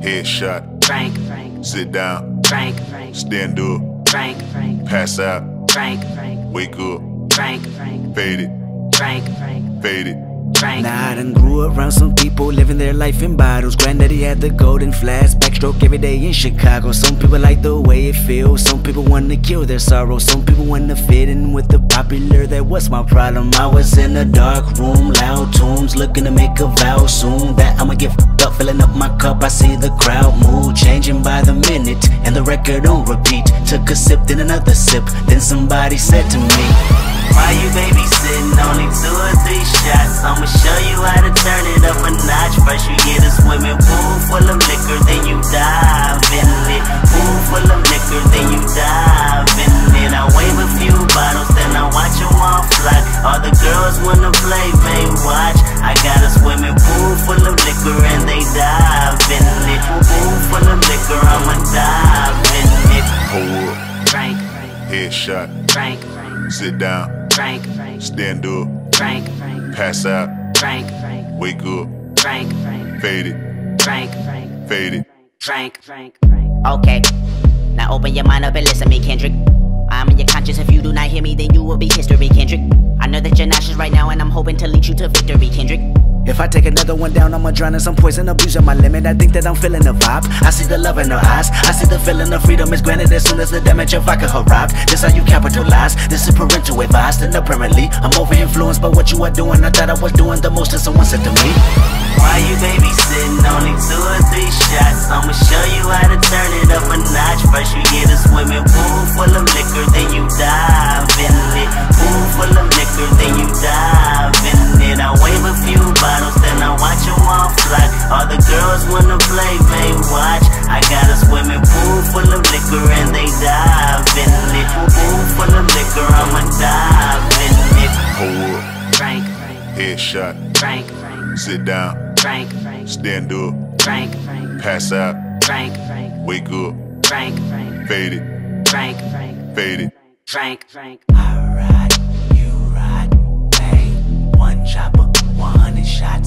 Headshot. Frank. Sit down. Frank. Stand up. Frank. Pass out. Frank. Wake up. Frank. Fade it. Frank. Fade it. Now I done grew around some people living their life in bottles. Granddaddy had the golden flask, backstroke every day in Chicago. Some people like the way it feels, some people wanna kill their sorrow. Some people wanna fit in with the popular, that was my problem. I was in a dark room, loud tunes, looking to make a vow soon that I'ma get up, filling up my cup. I see the crowd mood changing by the minute, and the record on repeat. Took a sip, then another sip, then somebody said to me, why you babysitting? Only 2 or 3 shots. I'ma show you how to turn it up a notch. First you get a swimming pool full of liquor, then you dive in it. Pool full of liquor, then you dive in it. I wave a few bottles, then I watch them all fly. All the girls wanna play, they watch. I got a swimming pool full of liquor and they dive in it. Pool full of liquor, I'ma dive in it. Hold up. Frank. Headshot. Frank. Sit down. Frank. Stand up. Frank. Pass out. Frank. Wake up. Frank. Fade it. Frank. Fade it. Frank. Okay, now open your mind up and listen to me, Kendrick. I'm in your conscience. If you do not hear me, then you will be history, Kendrick. I know that you're nauseous right now, and I'm hoping to lead you to victory, Kendrick. If I take another one down, I'ma drown in some poison, abusing my limit. I think that I'm feeling the vibe. I see the love in her eyes. I see the feeling of freedom is granted as soon as the damage of vodka arrived. This how you capitalize. This is parental advice. And apparently, I'm over influenced by what you are doing. I thought I was doing the most, and someone said to me, why you babysitting? Only 2 or 3 shots. I'ma show you how to turn it up a notch. First you get a swimming pool full of liquor, then you dive in it. Pool full of liquor, then you dive in it. I wave a few bottles, then I watch them all fly. All the girls wanna play, they watch. I got a swimming pool full of liquor and they dive in it. Pool full of liquor, I'ma dive in it. Hold up. Frank. Headshot. Frank. Sit down. Frank. Stand up. Frank. Pass out. Frank. Wake up. Frank. Fade it. Frank. Fade it. Frank. I ride, you ride, bang. 1 chopper, 100 shots,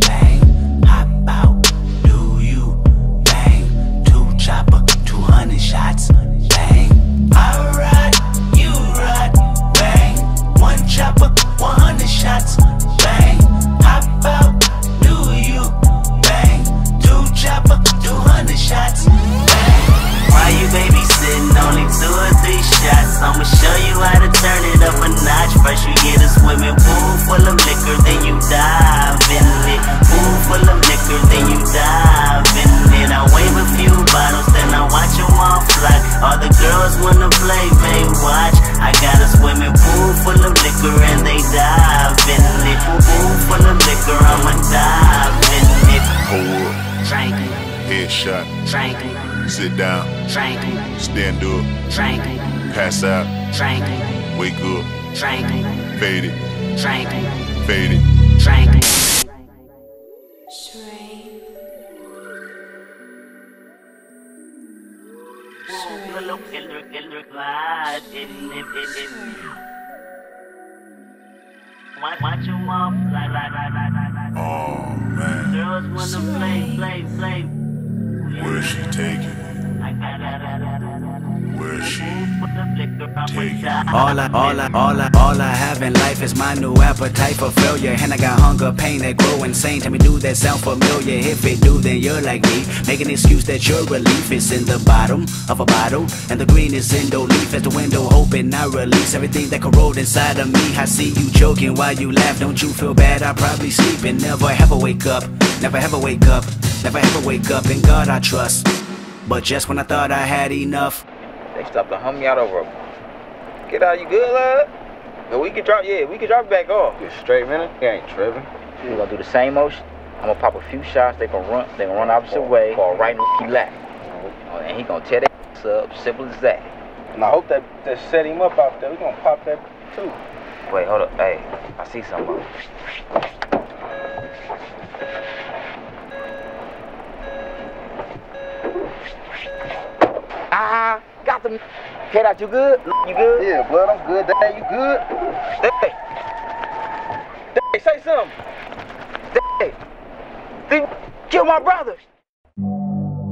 bang. Hop out, do you, bang. 2 chopper, 200 shots, bang. I ride, you ride, bang. 1 chopper, 100 shots, bang. Hop out, do you, bang. 2 chopper, 200 shots, bang. Why you babysitting? Only 2 or 3 shots. I'ma show you how to turn it up a notch. First you get a swimming pool full of liquor, then you dive in it. Pool full of liquor, then you dive in it. I wave a few bottles, then I watch them all fly. All the girls wanna play, they watch. I got a swimming pool full of liquor and they dive in it. Pool full of liquor, I'ma dive in it. Hold up. Frank. Headshot. Frank. Sit down. Frank. Stand up. Frank. Pass out. Frank. Wake up. Frank. Fade it. Frank. Fade it. Frank. Watch them all fly. Oh man. Girls wanna play. Where's she taking? Where's she taking? All I have in life is my new appetite for failure. And I got hunger, pain that grow insane. Tell me, do that sound familiar? If it do, then you're like me. Make an excuse that your relief is in the bottom of a bottle, and the green is in the leaf. As the window open, I release everything that corrode inside of me. I see you joking while you laugh. Don't you feel bad? I probably sleep and never ever wake up. Never ever wake up. Never ever wake up. In God I trust. But just when I thought I had enough, they stopped to hum me out over. Get out, you good, lad? No, we can drop, we can drop it back off. You straight, man. You ain't tripping. We're gonna do the same motion. I'm gonna pop a few shots. They gonna run opposite way. Fall right in the lap. And he gonna tear that ass up. Simple as that. And I hope that set him up out there. We gonna pop that too. Wait, hold up. Hey, I see something. Ah, got them. K-Dot, you good? You good? Yeah, blood, I'm good. Dad, you good? Hey, say something. Hey, kill my brother.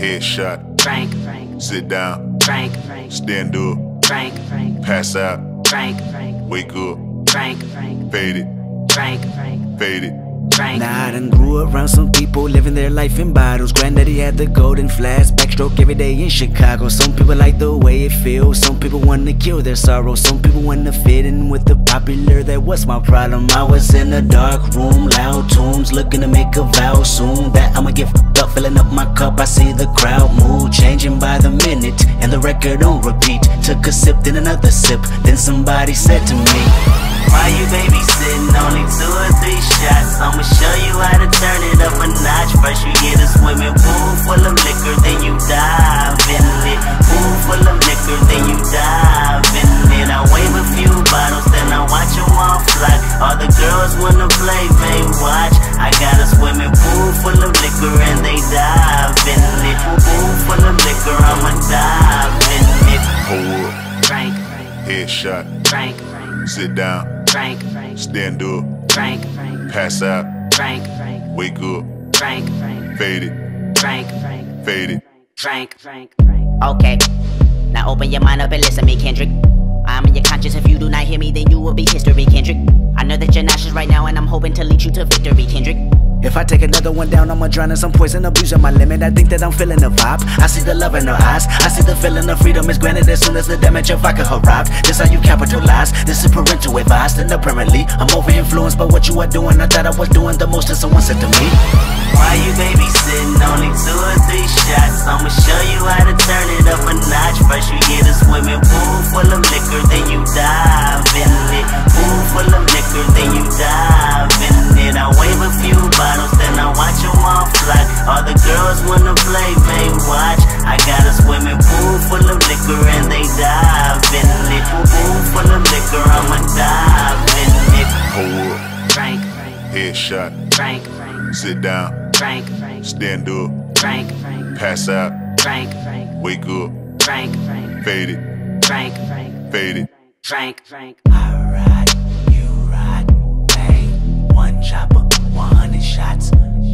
Headshot. Frank, Sit down. Frank, Stand up. Frank, Pass out. Frank, Wake up. Frank, Fade it. Frank, Fade it. Frank. Now I done grew around some people living their life in bottles. Granddaddy had the golden flash, backstroke every day in Chicago. Some people like the way it feels, some people wanna kill their sorrow. Some people wanna fit in with the popular, that was my problem. I was in a dark room, loud tunes, looking to make a vow soon that I'ma get f***ed up, filling up my cup. I see the crowd mood changing by the minute, and the record on repeat. Took a sip, then another sip, then somebody said to me, why you babysitting? Only 2 or 3 shots. I'ma show you how to turn it up a notch. First you get a swimming pool full of liquor, then you dive in it. Pool full of liquor, then you dive in it. I wave a few bottles, then I watch them all fly. All the girls wanna play, they watch. I got a swimming pool full of liquor and they dive in it. Pool full of liquor, I'ma dive in it. Hold up. Frank, Headshot. Frank, Sit down. Frank, Stand up. Frank, Pass out. Frank, Wake up. Frank, Fade it. Frank, Fade it. Frank. Okay, now open your mind up and listen to me, Kendrick. I'm in your conscience. If you do not hear me, then you will be history, Kendrick. I know that you're nauseous right now, and I'm hoping to lead you to victory, Kendrick. If I take another one down, I'ma drown in some poison, abusing my limit. I think that I'm feeling the vibe. I see the love in her eyes. I see the feeling of freedom is granted as soon as the damage of vodka arrived. This how you capitalize. This is parental advice. And apparently, I'm over influenced by what you are doing. I thought I was doing the most, and someone said to me, why you babysitting? Only 2 or 3 shots. I'ma show you how to turn it up a notch. First you get a swimming pool full of liquor, then you dive in it. Pool full of liquor, then you dive in it. I wave a few bottles, then I watch them all fly. All the girls wanna play, they watch. I got a swimming pool full of liquor and they dive in it. Pool full of liquor, I'ma dive in it. Hold up. Frank, Headshot. Frank, Sit down. Frank, Stand up. Frank, Pass out. Frank, Wake up. Frank, Fade it. Frank, Fade it. Frank. I ride, you ride, bang. 1 chopper, 100 shots,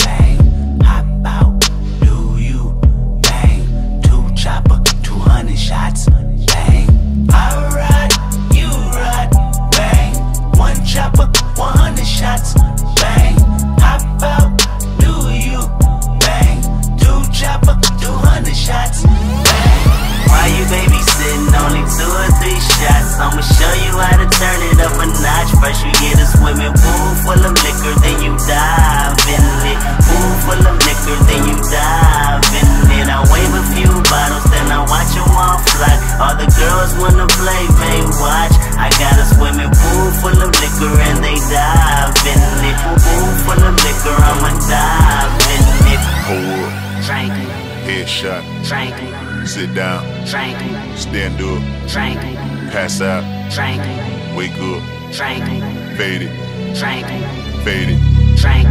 bang. Hop out, do you, bang. 2 chopper, 200 shots, bang. I ride, you ride, bang. 1 chopper, 100 shots, bang. Hop out, do you, bang. 2 chopper, 200 shots, bang. Why you babysitting? Only 2 or 3 shots. I'ma show you how to turn it up a notch. First you get a swimming pool full of liquor, then you dive in it. Pool full of liquor, then you dive in it. I wave a few bottles, then I watch them all fly. All the girls wanna play, they watch. I got a swimming pool full of liquor and they dive in it. Pool full of liquor, I'ma dive in it. Hold up. Frank, Headshot. Frank, Sit down. Frank, Stand up. Frank, Pass out. Frank, Wake up. Frank, Fade it. Frank, Fade it. Frank.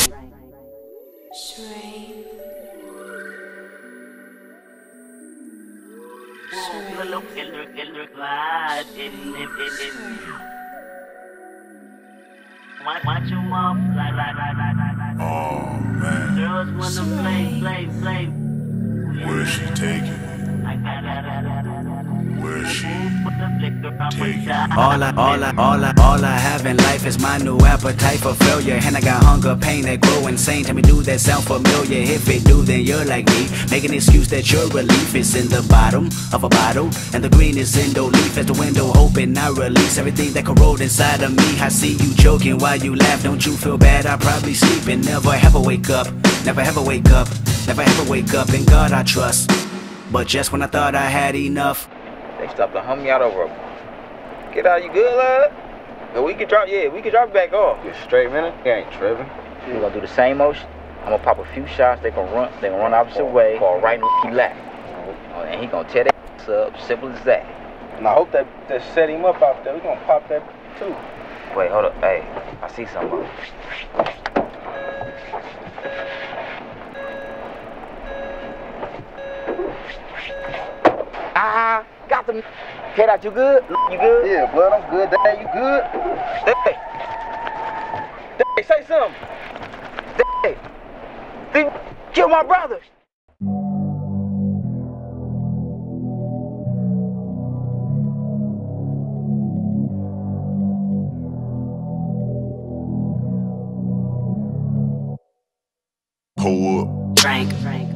Watch them all fly. Oh man. Girls wanna play. Where's she taking? Where's she taking? All I have in life is my new appetite for failure. And I got hunger, pain that grow insane. Tell me, do that sound familiar? If it do, then you're like me. Make an excuse that your relief is in the bottom of a bottle, and the green is in the leaf. As the window open, I release everything that corrode inside of me. I see you joking while you laugh. Don't you feel bad? I probably sleep and never ever wake up. Never ever wake up. Never ever wake up. In God I trust. But just when I thought I had enough, They stopped to hum me out over. Get out, you good, lad? And we can drop, we can drop it back off. You straight, man. You ain't tripping. We're gonna do the same motion. I'm gonna pop a few shots. They gonna run opposite way. Fall right in he left. And he gonna tear that up. Simple as that. And I hope that set him up out there. We gonna pop that too. Wait, hold up. Hey, I see something. Ah, got them. Get out, you good? You good? Yeah, blood, I'm good. Dad, you good? Hey, say something. Hey, kill my brother.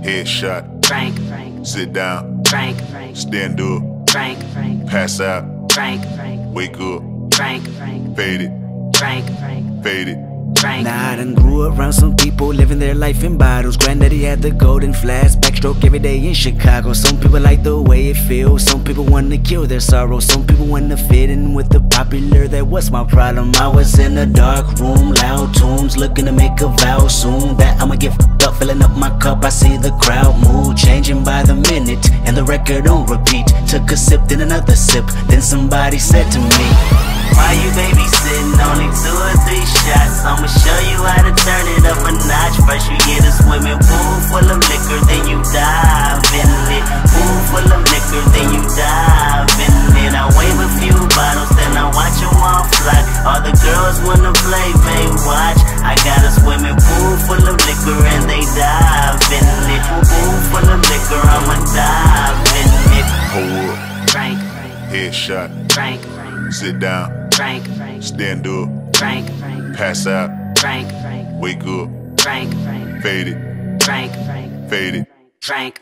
Headshot. Frank. Sit down. Frank. Stand up. Frank. Pass out. Frank. Wake up. Frank. Fade it. Frank. Fade it. Now I done grew around some people living their life in bottles. Granddaddy had the golden flask, backstroke every day in Chicago. Some people like the way it feels, some people wanna kill their sorrow. Some people wanna fit in with the popular, that was my problem. I was in a dark room, loud tunes, looking to make a vow soon that I'ma get f***ed up, filling up my cup. I see the crowd mood changing by the minute, and the record on repeat. Took a sip, then another sip, then somebody said to me, why you babysitting? Only 2 or 3 shots. I'ma show you how to turn it up a notch. First you get a swimming pool full of liquor, then you dive in it. Pool full of liquor, then you dive in it. I wave a few bottles, then I watch them all fly. All the girls wanna play, they watch. I got a swimming pool full of liquor and they dive in it. Pool full of liquor, I'ma dive in it. Hold up. Frank. Headshot. Frank. Sit down. Frank. Stand up. Frank. Pass out. Frank. Wake up. Frank. Fade it. Frank. Fade it. Frank.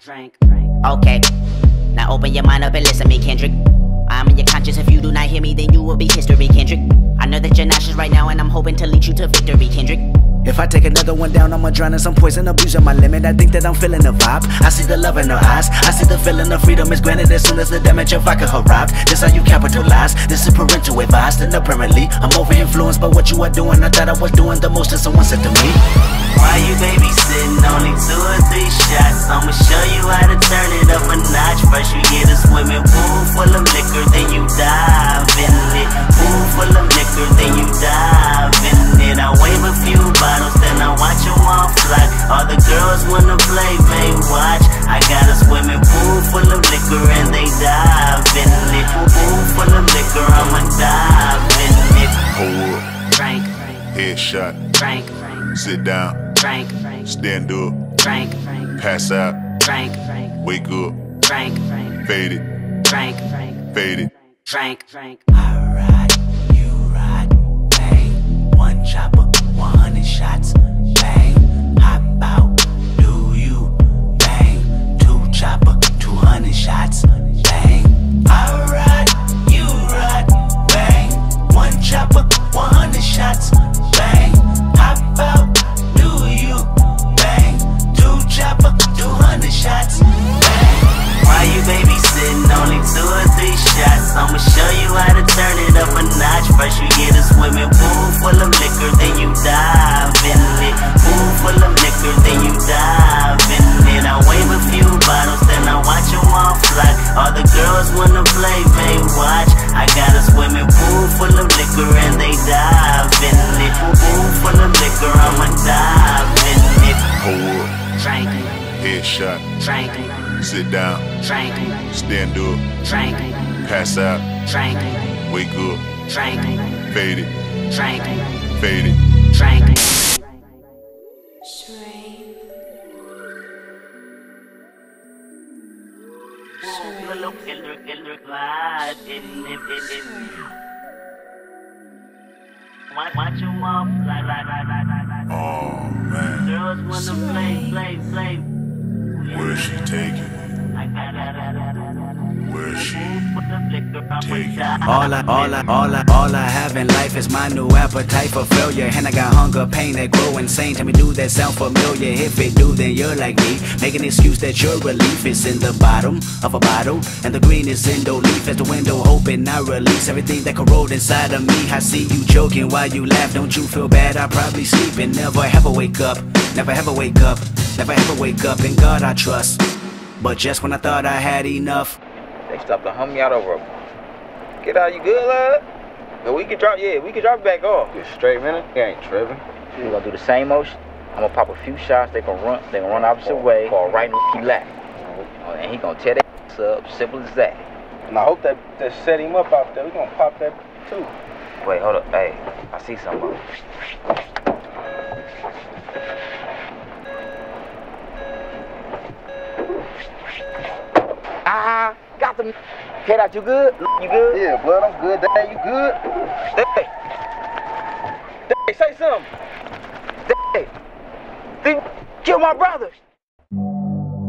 Okay, now open your mind up and listen to me, Kendrick. I'm in your conscience. If you do not hear me, then you will be history, Kendrick. I know that you're nauseous right now, and I'm hoping to lead you to victory, Kendrick. if I take another one down, I'ma drown in some poison, abusing my limit. I think that I'm feeling the vibe. I see the love in her eyes. I see the feeling of freedom is granted as soon as the damage of vodka arrived. This how you capitalize. This is parental advice. And apparently, I'm over influenced by what you are doing. I thought I was doing the most, and someone said to me, why you babysitting? Only 2 or 3 shots. I'ma show you how to turn it up a notch. First you get a swimming pool full of liquor, then you dive in it. Pool full of liquor, then you dive in it. I wave a few bottles, then I watch them all fly. All the girls wanna play, they watch. I got a swimming pool full of liquor and they dive in it. Pool full of liquor, I'ma dive in it. Hold up. Frank. Headshot. Frank. Sit down. Frank. Stand up. Frank. Pass out. Frank. Wake up. Frank. Fade it. Frank. Fade it. Frank. I ride, you ride, bang. 1 chopper, 100 shots, bang. Hop out, do you, bang. 2 chopper, 200 shots, bang. I ride, you ride, bang. 1 chopper, 100 shots, bang. Hop out, do you, bang. 2 chopper, 200 shots, bang. Why you babysitting? Only 2 or 3 shots. I'ma show you how to turn it up a notch. First you get a swimming pool full of liquor, then you dive in it. Pool full of liquor, then you dive in it. I wave a few bottles, then I watch them all fly. All the girls wanna play, they watch. I got a swimming pool full of liquor and they dive in it. Pool full of liquor, I'ma dive in it. Hold up. Frank. Headshot. Frank. Sit down. Frank. Stand up. Frank. Pass out. Frank. Wake up. Frank. Fade it. Frank. Fade it. Frank. Watch them all fly. Oh man, Girls wanna play. where's she taking? Where's she taking? All I have in life is my new appetite for failure. And I got hunger, pain that grow insane. Tell me, do that sound familiar? If it do, then you're like me. Make an excuse that your relief is in the bottom of a bottle, and the green is in the leaf. As the window open, I release everything that corrode inside of me. I see you joking while you laugh. Don't you feel bad? I probably sleep and never ever wake up. Never ever wake up. Never ever wake up. In God I trust. But just when I thought I had enough, They stopped to hum me out over. Get out, you good, love? No, we can drop it back off. You straight, man. You ain't tripping. We're gonna do the same motion. I'm gonna pop a few shots. They gonna run opposite way. Fall right in the lap. And he gonna tear that up. Simple as that. And I hope that set him up out there. We're gonna pop that too. Wait, hold up. Hey, I see something. Ah, got them. Head out, you good? You good? Yeah, blood, I'm good. Dad, you good? Hey, say something. Hey, kill my brother.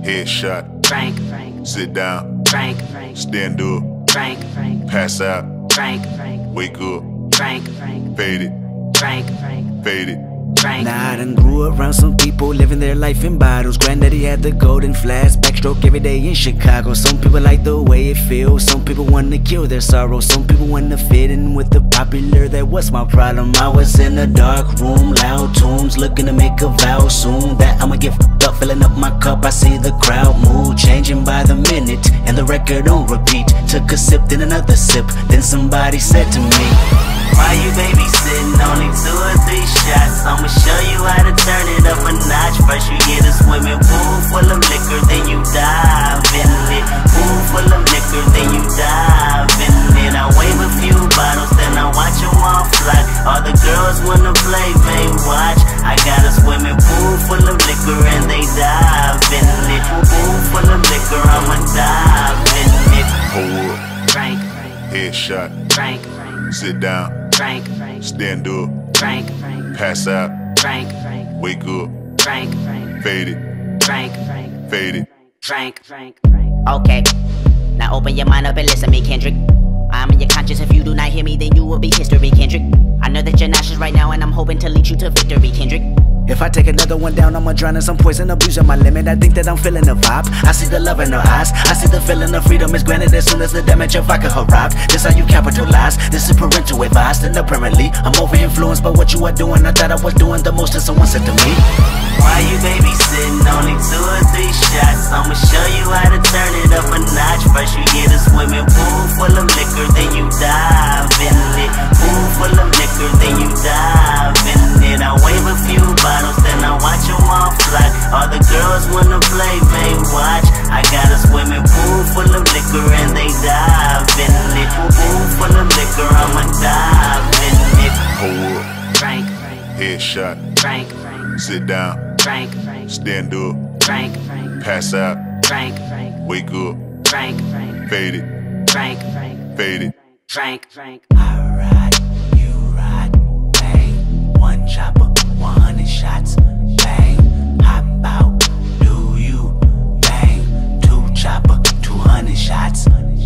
Headshot. Frank, Sit down. Frank, Stand up. Frank, Pass out. Frank, Wake up. Frank, Fade it. Frank, Fade it. Frank. Nah, I done grew around some people living their life in bottles. Granddaddy had the golden flash, backstroke every day in Chicago. Some people like the way it feels, some people wanna kill their sorrow. Some people wanna fit in with the popular, that was my problem. I was in a dark room, loud tunes, looking to make a vow soon that I'ma get fucked up, filling up my cup. I see the crowd mood changing by the minute, and the record on repeat. Took a sip, then another sip, then somebody said to me, why you babysitting? Only 2 or 3 shots. I'ma show you how to turn it up a notch. First you get a swimming pool full of liquor, then you dive in it. Pool full of liquor, then you dive in it. I wave a few bottles, then I watch them all fly. All the girls wanna play, they watch. I got a swimming pool full of liquor and they dive in it. Pool full of liquor, I'ma dive in it. Hold up. Frank, Headshot. Frank, Sit down. Frank, Stand up. Frank, Pass out. Frank, Wake up. Frank, Fade it. Frank, Fade it. Frank. Okay, now open your mind up and listen to me, Kendrick. I'm in your conscience. If you do not hear me, then you will be history, Kendrick. I know that you're nauseous right now, and I'm hoping to lead you to victory, Kendrick. if I take another one down, I'ma drown in some poison, abusing my limit. I think that I'm feeling the vibe. I see the love in her eyes. I see the feeling of freedom is granted as soon as the damage of vodka arrived. This how you capitalize. This is parental advice. And apparently, I'm over influenced by what you are doing. I thought I was doing the most, and someone said to me, why you babysitting? Only 2 or 3 shots. I'ma show you how to turn it up a notch. First you get a swimming pool full of liquor, then you dive in it. Pool full of liquor, then you dive in it. I wave a few bottles, then I watch them all fly. All the girls wanna play, they watch. I got a swimming pool full of liquor and they dive in it. Pool full of liquor, I'ma dive in it. Hold up. Frank, Headshot. Frank, Sit down. Frank, Stand up. Frank, Pass out. Frank, Wake up. Frank, Fade it. Frank, Fade it. Frank. I ride, you ride, bang. 1 chopper, 100 shots, bang. Hop out, do you, bang. 2 chopper, 200 shots,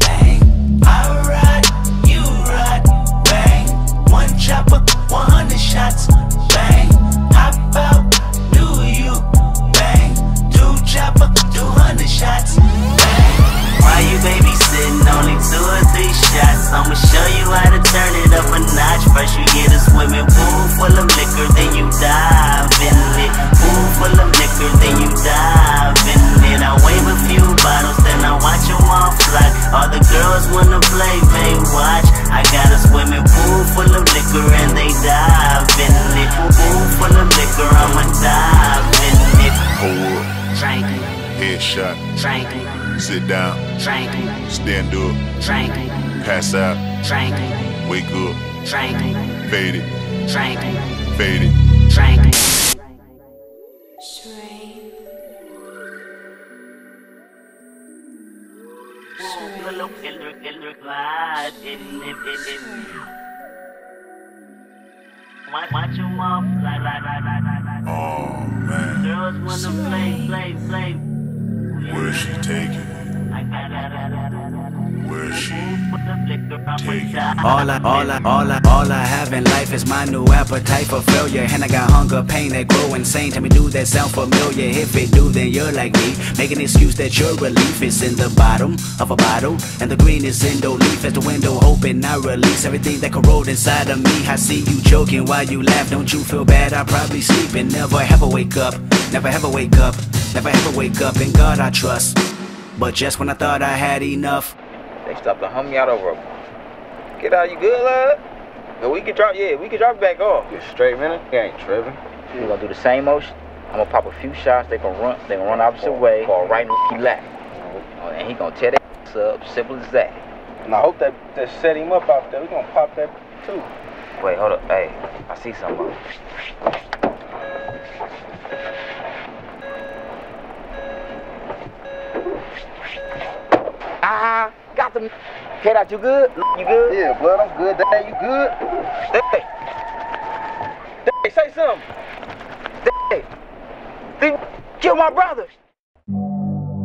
bang. I ride, you ride, bang. 1 chopper, 100 shots, bang. Hop out, do you, bang. 2 chopper, 200 shots, bang. Why you babysitting? Only 2 or 3 shots. I'ma show you how to turn it up a notch. First you get a swimming pool full of liquor, then you dive in it. Pool full of liquor, then you dive in it. I wave a few bottles, then I watch them all fly. All the girls wanna play, they watch. I got a swimming pool full of liquor and they dive in it. Pool full of liquor, I'ma dive in it. Hold up. Frank, Headshot. Frank, Sit down. Frank, Stand up. Frank, Pass out. Frank, Wake up. Frank, Fade it. Frank, Fade it. Frank. Watch them all fly. Oh man, Girls wanna play. where's she taking? Where's she taking? All I have in life is my new appetite for failure. And I got hunger, pain that grow insane. Tell me, do that sound familiar? If it do, then you're like me. Make an excuse that your relief is in the bottom of a bottle, and the green is in the leaf as the window open. I release everything that corrode inside of me. I see you joking while you laugh. Don't you feel bad? I probably sleep and never ever wake up. Never ever wake up. Never ever wake up. In God I trust. But just when I thought I had enough, They stopped to hum me out over. Get out, you good, lad? No, we can drop it back off. You straight, man. You ain't tripping. We're gonna do the same motion. I'm gonna pop a few shots. They gonna run opposite way, fall right in the lap. And he gonna tear that up. Simple as that. And I hope that set him up out there. We gonna pop that too. Wait, hold up. Hey, I see something. Ah, got them. Head out, you good? You good? Yeah, blood, I'm good. Dad, you good? Hey, say something. Hey, kill my brother.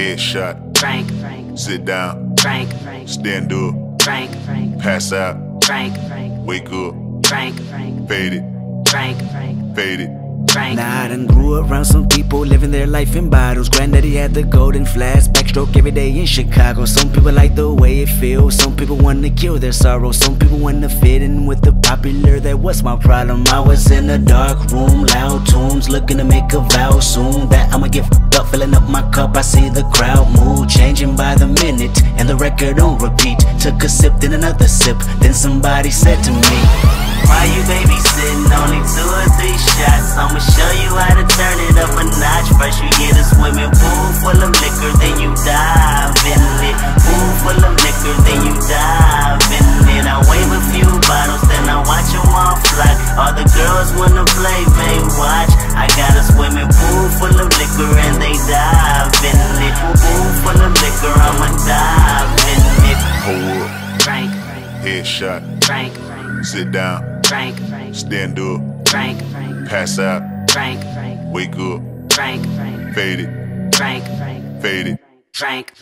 Headshot. Frank. Sit down. Frank. Stand up. Frank. Pass out. Frank. Wake up. Frank. Fade it. Frank. Fade it. Frank. Now I done grew around some people living their life in bottles. Granddaddy had the golden flask, backstroke every day in Chicago. Some people like the way it feels, some people wanna kill their sorrow. Some people wanna fit in with the popular, that was my problem. I was in a dark room, loud tunes, looking to make a vow soon that I'ma get f***ed up, filling up my cup. I see the crowd mood changing by the minute, and the record on repeat. Took a sip, then another sip, then somebody said to me, why you babysitting? Only 2 or 3 shots. I'ma show you how to turn it up a notch. First you get a swimming pool full of liquor, then you dive in it. Pool full of liquor, then you dive in it. I wave a few bottles, then I watch them all fly. All the girls wanna play, they watch. I got a swimming pool full of liquor and they dive in it. Pool full of liquor, I'ma dive in it. Hold up. Frank. Headshot. Frank. Sit down. Frank. Stand up. Frank. Pass out. Frank. Wake up. Frank. Fade it. Frank. Fade it. Frank.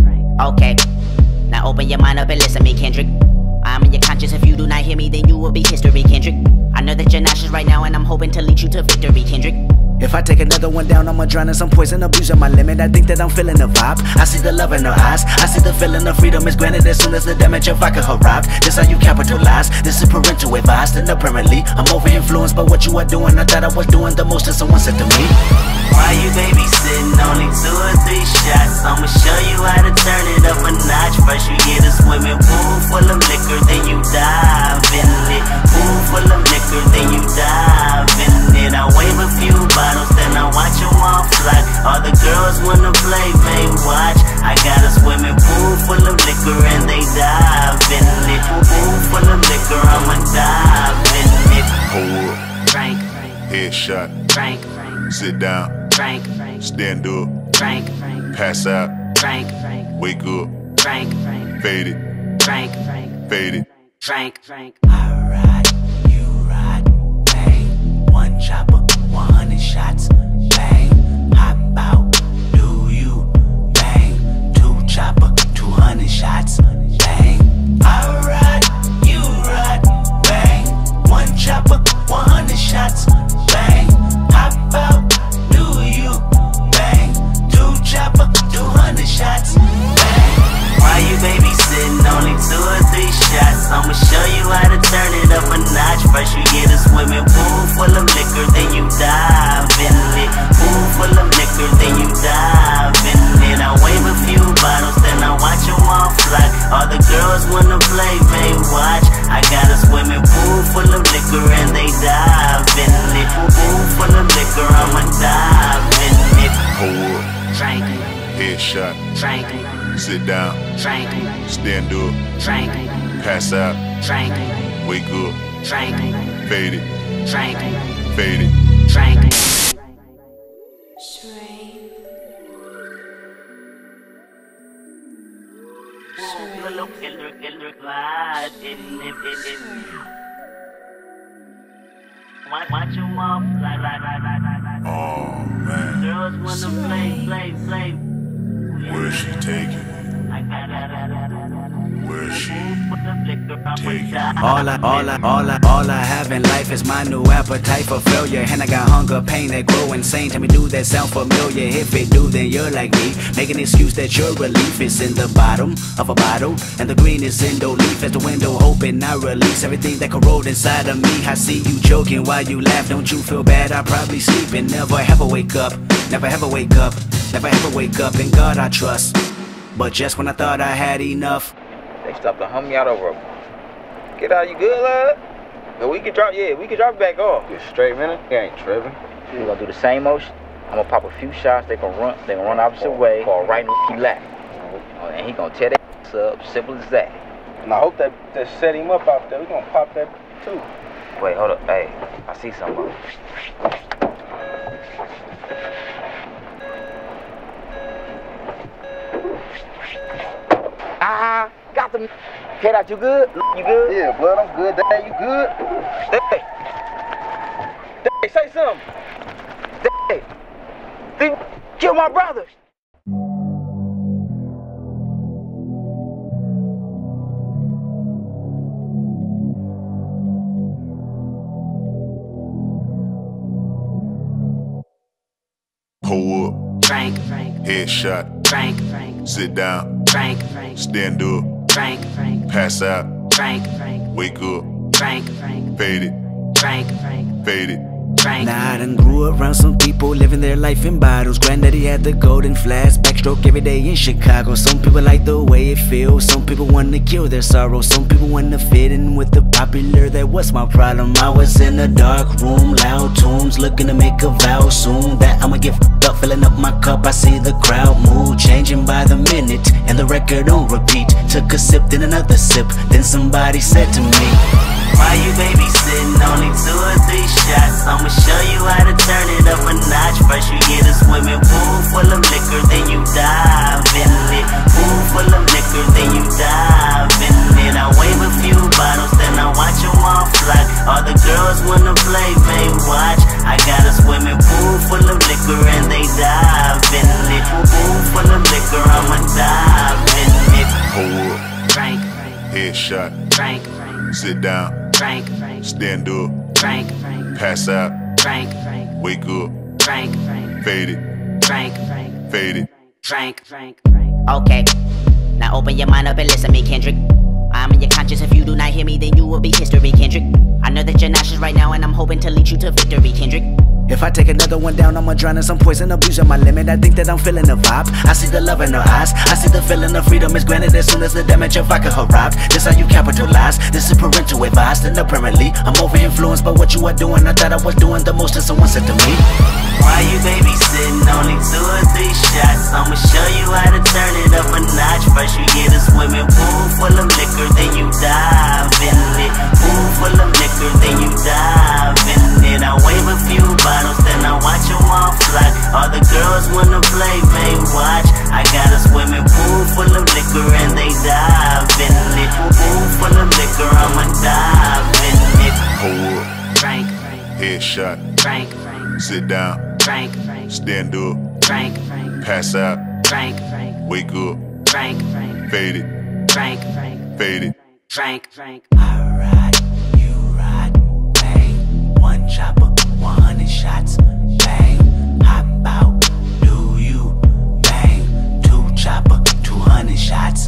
Okay, now open your mind up and listen to me, Kendrick. I'm in your conscience. If you do not hear me, then you will be history, Kendrick. I know that you're nauseous right now, and I'm hoping to lead you to victory, Kendrick. if I take another one down, I'ma drown in some poison, abusing my limit. I think that I'm feeling the vibe. I see the love in her eyes. I see the feeling of freedom is granted as soon as the damage of vodka arrived. This how you capitalize. This is parental advice. And apparently, I'm over influenced by what you are doing. I thought I was doing the most, and someone said to me, why you babysitting? Only 2 or 3 shots. I'ma show you how to turn it up a notch. First you get a swimming pool full of liquor, then you dive in it. Pool full of liquor, then you dive in it. I wave a few bottles, then I watch them all fly. All the girls wanna play, they watch. I got a swimming pool full of liquor and they dive in it. Pool full of liquor, I'ma dive in it. Hold up. Frank. Headshot. Frank. Sit down. Frank. Stand up. Frank. Pass out. Frank. Wake up. Frank. Fade it. Frank. Fade it. Frank. I ride, you ride, bang. 1 chopper, 100 shots, bang. Hop out, do you, bang. 2 chopper, 200 shots, bang. I ride, you ride, bang. 1 chopper, 100 shots, bang. Hop out, do you, bang. 2 chopper, 200 shots, bang. Why you babysitting? Only 2 or 3 shots. I'ma show you how to turn it up a notch. First you get a swimming pool full of liquor, then you dive in it. Pool full of liquor, then you dive in it. I wave a few bottles, then I watch them all fly. All the girls wanna play, they watch. I got a swimming pool full of liquor and they dive in it. Pool full of liquor, I'ma dive in it. Hold up. Frank. Headshot. Frank. Sit down. Frank. Stand up. Frank. Pass out. Frank. Wake up. Frank. Fade it. Frank. Fade it. Frank. Watch them all fly. Oh man, Girls wanna play. where's she taking? Where's she taking? All I have in life is my new appetite for failure. And I got hunger, pain that grow insane. Tell me, do that sound familiar? If it do, then you're like me. Make an excuse that your relief is in the bottom of a bottle, and the green is in the leaf. As the window open, I release everything that corrode inside of me. I see you joking while you laugh. Don't you feel bad? I probably sleep and never ever wake up. Never ever wake up. Never ever wake up. In God I trust. But just when I thought I had enough, They stopped to hum me out over. Get out, you good, lad? But we can drop it back off. Get straight, man. You ain't tripping. We gonna do the same motion. I'm gonna pop a few shots. They gonna run opposite way. Fall right in the lap. And he gonna tear that up. Simple as that. And I hope that set him up out there. We gonna pop that too. Wait, hold up. Hey, I see something. Ah, got them. Head out, you good? You good? Yeah, blood, I'm good. Dad, you good? Hey, say something. Hey, kill my brother. Pull up, Drink, headshot, drink, sit down, drink, stand up, drink, pass out, drink, wake up, drink, fade it, drink, fade it. drink. Now I done grew around some people living their life in bottles. Granddaddy had the golden flask, backstroke every day in Chicago. Some people like the way it feels, some people wanna kill their sorrow. Some people wanna fit in with the popular, that was my problem. I was in a dark room, loud tunes, looking to make a vow soon that I'ma get f***ed up, filling up my cup. I see the crowd mood changing by the minute, and the record on repeat. Took a sip, then another sip, then somebody said to me, why you babysitting? Only 2 or 3 shots. I'ma show you how to turn it up a notch. First you get a swimming pool full of liquor, then you dive in it. Pool full of liquor, then you dive in it. I wave a few bottles, then I watch them all fly. All the girls wanna play, they watch. I got a swimming pool full of liquor and they dive in it. Pool full of liquor, I'ma dive in it. Pull up, Drink, headshot, drink, sit down, drink, stand up, drink, pass out, drink, wake up, drink, fade it, drink, fade it. drink. Okay, now open your mind up and listen to me, Kendrick. I'm in your conscience. If you do not hear me, then you will be history, Kendrick. I know that you're nauseous right now, and I'm hoping to lead you to victory, Kendrick. if I take another one down, I'ma drown in some poison, abusing my limit. I think that I'm feeling the vibe. I see the love in her eyes. I see the feeling of freedom is granted as soon as the damage of vodka arrived. This how you capitalize. This is parental advice. And apparently, I'm over influenced by what you are doing. I thought I was doing the most, and someone said to me, why you babysitting? Only 2 or 3 shots. I'ma show you how to turn it up a notch. First you get a swimming pool full of liquor, then you dive in it. Pool full of liquor, then you dive in it. I wave a few bottles, then I watch them all fly. All the girls wanna play, they watch. I got a swimming pool full of liquor and they dive in it. Pool full of liquor, I'ma dive in it. Pull up, Drink, headshot, drink, sit down, drink, stand up, drink, pass out, drink, wake up, drink, fade it, drink, fade it. drink. I ride, you ride, bang. 1 chopper, 100 shots, bang. Hop out, do you, bang. 2 chopper, 200 shots,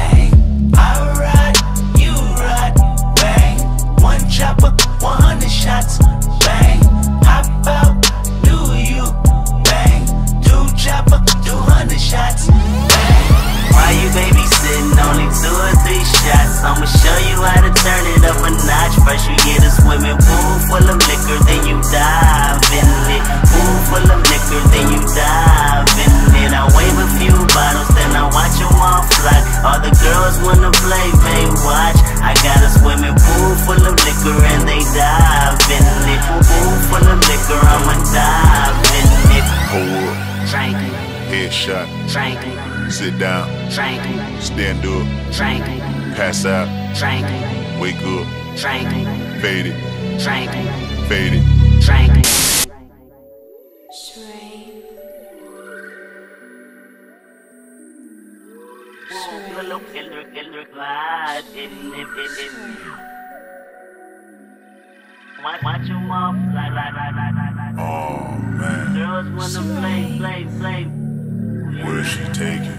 bang. I ride, you ride, bang. 1 chopper, 100 shots, bang. Hop out, do you, bang. 2 chopper, 200 shots, bang. Why you babysitting? Only 2 or 3 shots. I'ma show you how to turn it up a notch. First you get a swimming pool full of liquor, then you dive in it. Pool full of liquor, then you dive in it. I wave a few bottles, then I watch them all fly. All the girls wanna play, they watch. I got a swimming pool full of liquor and they dive in it. Pool full of liquor, I'ma dive in it. Pull up, Drink, headshot, drink, sit down, drink, stand up, drink, pass out, drink, wake up, drink, fade it, drink, fade it. drink. Watch them all fly. Oh man, Girls wanna play. where's she taking?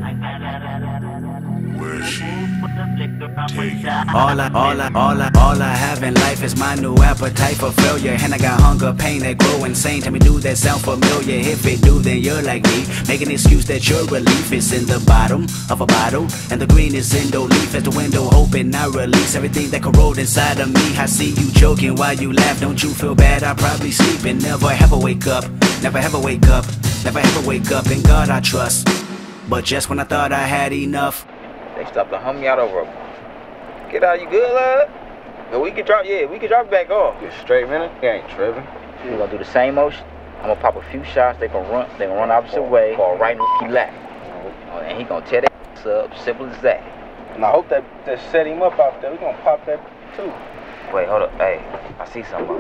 Where's she taking? All I have in life is my new appetite for failure. And I got hunger, pain that grow insane. Tell me, do that sound familiar? If it do, then you're like me. Make an excuse that your relief is in the bottom of a bottle, and the green is in the leaf. As the window open, I release everything that corrode inside of me. I see you joking while you laugh. Don't you feel bad? I probably sleep and never ever wake up. Never ever wake up. Never ever wake up. In God I trust. But just when I thought I had enough, They stopped to hum me out over. Get out, you good, lad? No, we can drop it back off. Just straight minute. You ain't tripping. We gonna do the same motion. I'm gonna pop a few shots. They gonna run opposite way. Fall right in the lap. And he gonna tear that up. Simple as that. And I hope that set him up out there. We gonna pop that too. Wait, hold up. Hey, I see something.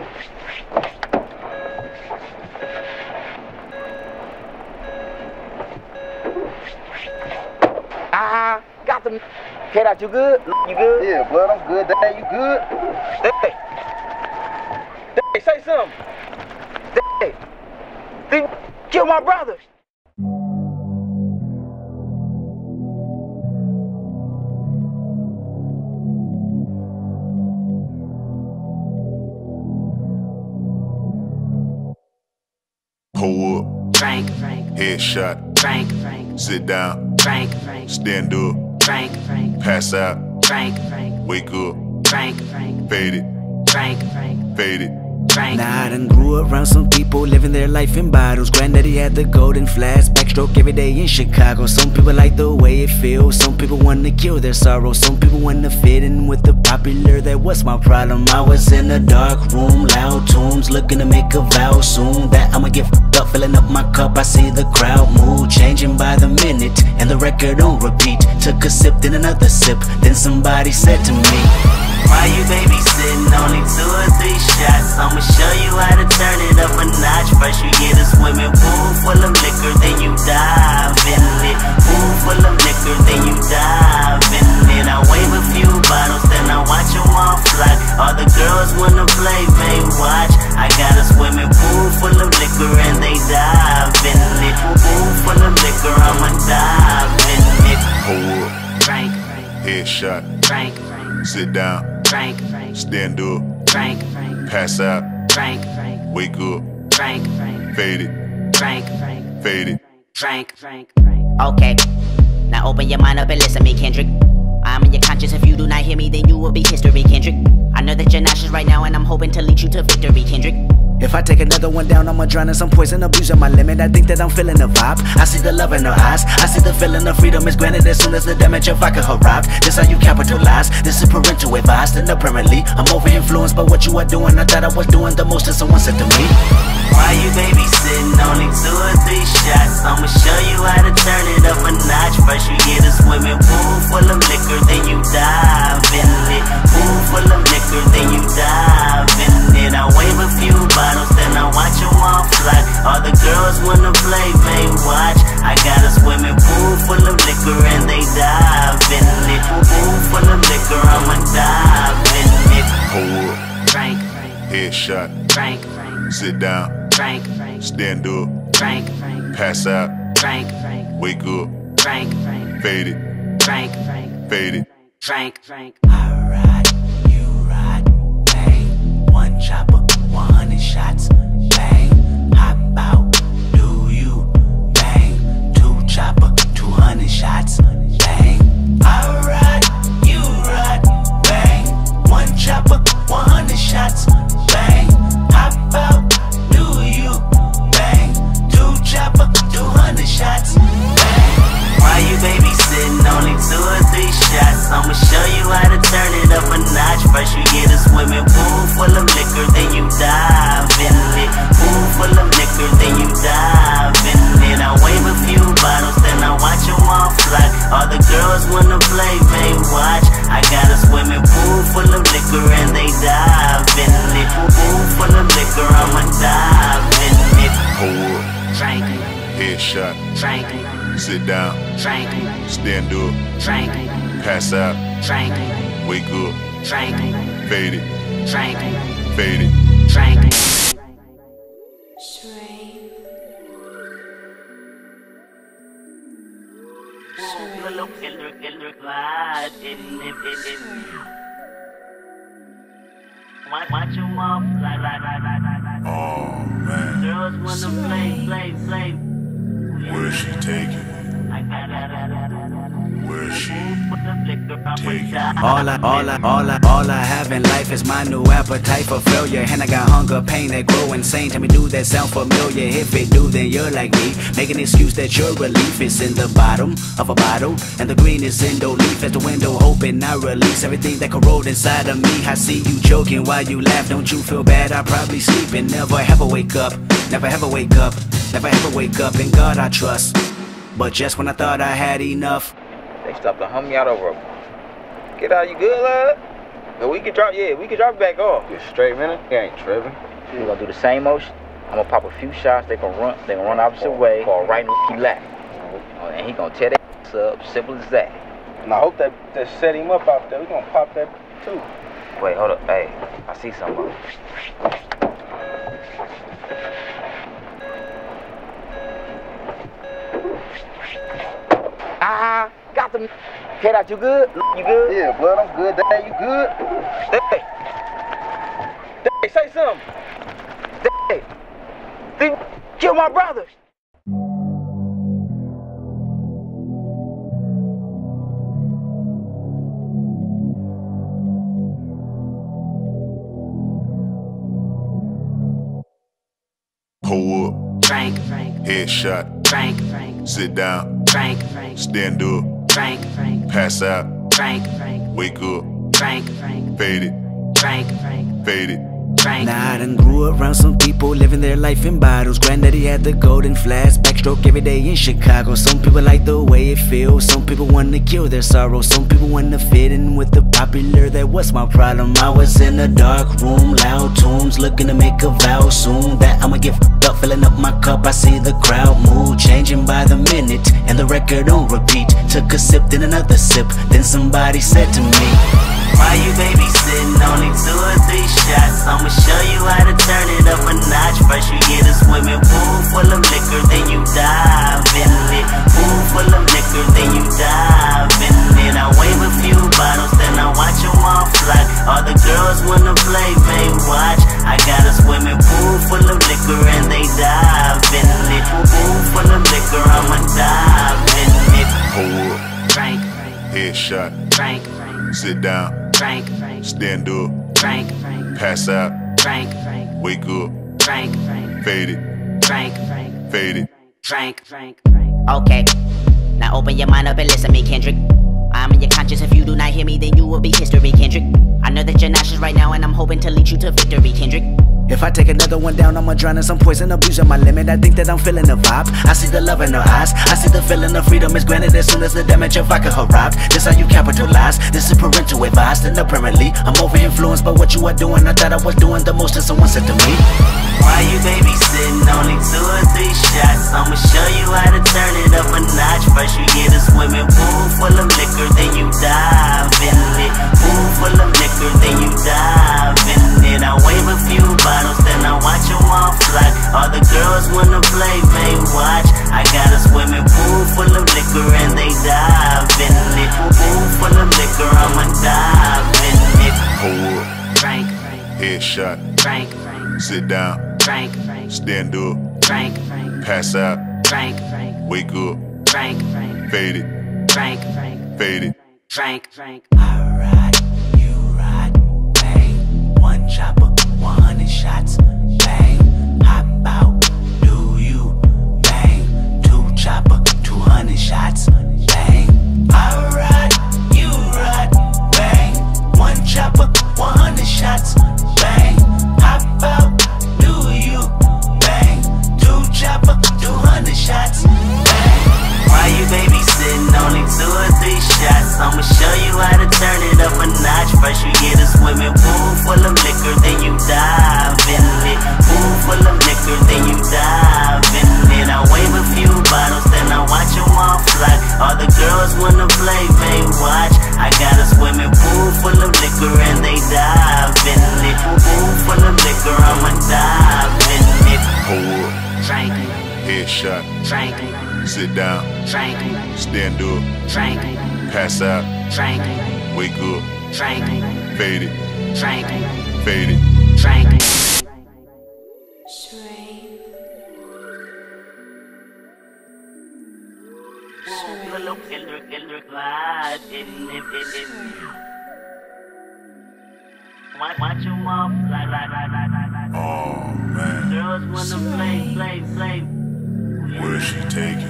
Ah, got them. Head out, you good? You good? Yeah, blood, I'm good. Dad, you good? Hey, say something. Hey, Kill my brother. Pull up, Frank, headshot, Frank, sit down, Frank, stand up, Frank, pass out, Frank, wake up, Frank, fade it, Frank, fade it. Frank. Now I done grew around some people living their life in bottles. Granddaddy had the golden flask, backstroke every day in Chicago. Some people like the way it feels, some people wanna kill their sorrow. Some people wanna fit in with the popular, that was my problem. I was in a dark room, loud tunes, looking to make a vow soon that I'ma get f***ed up, filling up my cup. I see the crowd mood changing by the minute, and the record on repeat. Took a sip, then another sip, then somebody said to me, why you babysitting? Only 2 or 3 shots. I'ma show you how to turn it up a notch. First you get a swimming pool full of liquor, then you dive in it. Pool full of liquor, then you dive in it. I wave a few bottles, then I watch them all fly. All the girls wanna play, they watch. I got a swimming pool full of liquor and they dive in it. Pool full of liquor, I'ma dive in it. Pull up, Frank, headshot, Frank, sit down, Frank, stand up, Frank, pass out, Frank, wake up, Frank, fade it, Frank, fade it. Frank. Okay, now open your mind up and listen to me, Kendrick. I'm in your conscience. If you do not hear me, then you will be history, Kendrick. I know that you're nauseous right now, and I'm hoping to lead you to victory, Kendrick. if I take another one down, I'ma drown in some poison, abusing my limit. I think that I'm feeling the vibe. I see the love in her eyes. I see the feeling of freedom is granted as soon as the damage of vodka arrived. This how you capitalize. This is parental advised, and apparently I'm over influenced by what you are doing. I thought I was doing the most, and someone said to me, why you babysitting? Only 2 or 3 shots. I'ma show you how to turn it up a notch. First you get a swimming pool full of liquor, then you dive in it. Pool full of liquor, then you dive in it. I wave a few bottles, then I watch them all fly. All the girls wanna play, they watch. I got a swimming pool full of liquor and they dive in it. Pool full of liquor, I'ma dive in it. Pull up, Frank, headshot, Frank, sit down, Frank, stand up, Frank, pass out, Frank, wake up, Frank, fade it, Frank, fade it. Frank. I ride, you ride, bang. 1 chopper, 100 shots, bang. Hop out, do you, bang. 2 chopper, 200 shots, bang. I ride, you ride, bang. 1 chopper, 100 shots, bang. Hop out, do you, bang. 2 chopper, 200 shots, bang. Why you babysitting? Only 2 or 3 shots. I'ma show you how to turn it up a notch. First you get a swimming pool full of liquor, then you dive in it. Pool full of liquor, then you dive in it. I wave a few bottles, then I watch them all fly. All the girls wanna play, they watch. I got a swimming pool full of liquor and they dive in it. Pool full of liquor, I'ma dive in it. Pull up, Frank, headshot, Frank, sit down, Frank, stand up, Frank, pass out, Frank, wake up, Frank, fade it, Frank, fade it. Frank. Watch them all fly. Oh man, Girls wanna play. where's she taking? Where's she taking? All I have in life is my new appetite for failure. And I got hunger, pain that grow insane. Tell me, do that sound familiar? If it do, then you're like me. Make an excuse that your relief is in the bottom of a bottle, and the green is in the leaf. As the window open, I release everything that corrode inside of me. I see you joking while you laugh. Don't you feel bad? I probably sleep and never ever wake up. Never ever wake up. Never ever wake up. In God I trust. But just when I thought I had enough, They stopped to hum me out over. Get out, you good, lad? No, we can drop it back off. You straight, man. You ain't tripping. We gonna do the same motion. I'm gonna pop a few shots. They gonna run opposite way. Fall right in lap. And he gonna tear that up. Simple as that. And I hope that set him up out there. We gonna pop that too. Wait, hold up. Hey, I see something. Got them. K-Dot, you good? You good? Yeah, blood, I'm good. Dad, you good? Hey, say something. Hey, they kill my brothers. Pull up, Frank, headshot, Frank, sit down, Frank, stand up, Frank, pass out, Frank, wake up, Frank, fade it, Frank, fade it. Now I done grew around some people living their life in bottles. Granddaddy had the golden flask, backstroke every day in Chicago. Some people like the way it feels, some people wanna kill their sorrow. Some people wanna fit in with the popular, that was my problem. I was in a dark room, loud tunes, looking to make a vow soon that I'ma get up, filling up my cup. I see the crowd mood changing by the minute, and the record on repeat. Took a sip, then another sip, then somebody said to me, why you babysitting? Only 2 or 3 shots. I'ma show you how to turn it up a notch. First you get a swimming pool full of liquor, then you dive in it. Pool full of liquor, then you dive in it. I wave a few bottles, then I watch them all fly. All the girls wanna play, they watch. I got a swimming pool full of liquor and they dive in it. Pool full of liquor, I'ma dive in it. Pull up, Frank, headshot, Frank, sit down, Frank, stand up, Frank, pass out, Frank, wake up, Frank, fade it, Frank, fade it. Frank. Okay, now open your mind up and listen to me, Kendrick. I'm in your conscience. If you do not hear me, then you will be history, Kendrick. I know that you're nauseous right now, and I'm hoping to lead you to victory, Kendrick. If I take another one down, I'ma drown in some poison, abusing my limit. I think that I'm feeling the vibe. I see the love in her eyes. I see the feeling of freedom is granted as soon as the damage of vodka arrived. This how you capitalize. This is parental advice. And apparently, I'm over influenced by what you are doing. I thought I was doing the most, and someone said to me, why you babysitting? Only 2 or 3 shots. I'ma show you how to turn it up a notch. First you get a swimming pool full of liquor, then you dive in it. Pool full of liquor, then you dive in it. I wave a few bottles, then I watch them all fly. All the girls wanna play, they watch. I got a swimming pool full of liquor and they dive in it. Pool full of liquor, I'ma dive in it. Pull up, Frank, headshot, Frank, sit down, Frank, stand up, Frank, pass out, Frank, wake up, Frank, fade it, Frank, fade it. Frank. I ride, you ride, bang. 1 chopper, 100 shots, bang. Hop out, do you, bang. 2 chopper, 200 shots, bang. I ride, you ride, bang. 1 chopper, 100 shots, bang. Hop out, do you, bang. 2 chopper, 200 shots, bang. Why you babysitting? Only 2 or 3 shots. I'ma show you how to turn it up a notch. First you get a swimming pool full of liquor, then you dive in it. Pool full of liquor, then you dive in it. I wave a few bottles, then I watch them all fly. All the girls wanna play, they watch. I got a swimming pool full of liquor and they dive in it. Pool full of liquor, I'ma dive in it. Pull up, Frank, headshot, Frank, sit down, Frank, stand up, Frank, pass out, Frank, wake up, Frank, fade it, Frank, fade it. Frank. Watch them all fly. Oh man, Girls wanna play. where's she taking?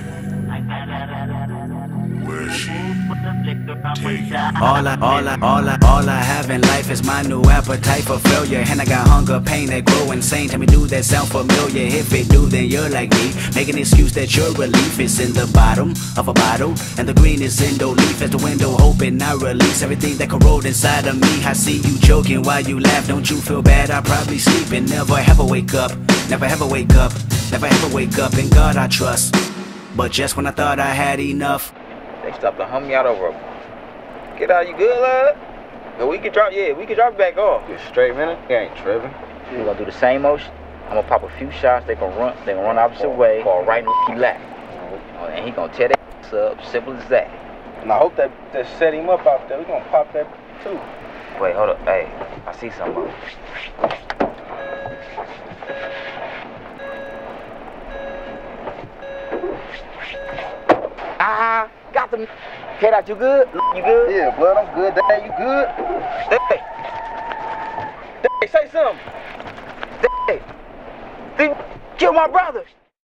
Where's she taking? All I have in life is my new appetite for failure. And I got hunger, pain that grow insane. Tell me, do that sound familiar? If it do, then you're like me. Make an excuse that your relief is in the bottom of a bottle, and the green is in the leaf. As the window open, I release everything that corrode inside of me. I see you joking while you laugh. Don't you feel bad? I probably sleep and never ever wake up. Never ever wake up. Never ever wake up. In God I trust. But just when I thought I had enough, They stopped to hum me out over a... Get out, you good, lad? No, we can drop it back off. You straight, man. You ain't tripping. We're gonna do the same motion. I'm gonna pop a few shots. They gonna run opposite way for a right left. And he gonna tear that up, simple as that. And I hope that set him up out there. We gonna pop that too. Wait, hold up. Hey, I see something. Ah, got them. K-Dot, you good? You good? Yeah, blood, I'm good. Dad, you good? Hey, Say something. hey, they killed my brother.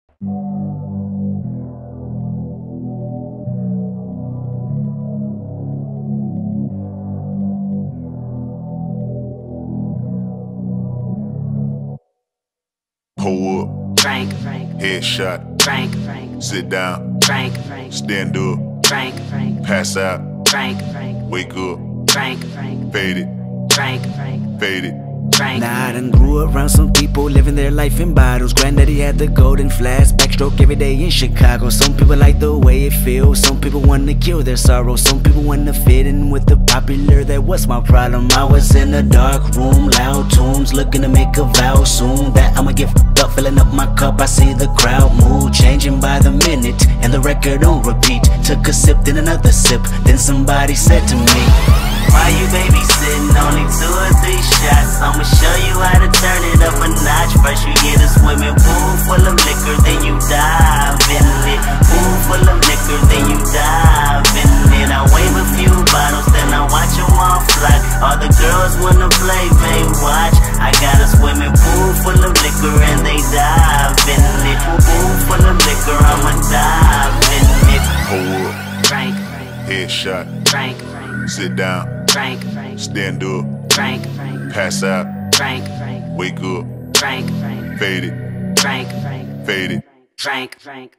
Pull up, Frank, headshot, Frank, sit down, Frank, stand up, Frank, pass out, Frank, wake up, Frank, fade it, Frank, fade it. Now I done grew around some people living their life in bottles. Granddaddy had the golden flask, backstroke every day in Chicago. Some people like the way it feels, some people wanna kill their sorrow. Some people wanna fit in with the popular, that was my problem. I was in a dark room, loud tunes, looking to make a vow soon that I'ma get f***ed up, filling up my cup. I see the crowd mood changing by the minute, and the record on repeat. Took a sip, then another sip, then somebody said to me, why you babysitting? Only 2 or 3 shots. I'ma show you how to turn it up a notch. First you get a swimming pool full of liquor, then you dive in it. Pool full of liquor, then you dive in it. I wave a few bottles, then I watch them all fly. All the girls wanna play, they watch. I got a swimming pool full of liquor and they dive in it. Pool full of liquor, I'ma dive in it. Pull up, Frank, headshot, Frank, sit down, Frank, stand up, Frank, pass out, Frank, wake up, Frank, fade it, Frank, fade it. Frank.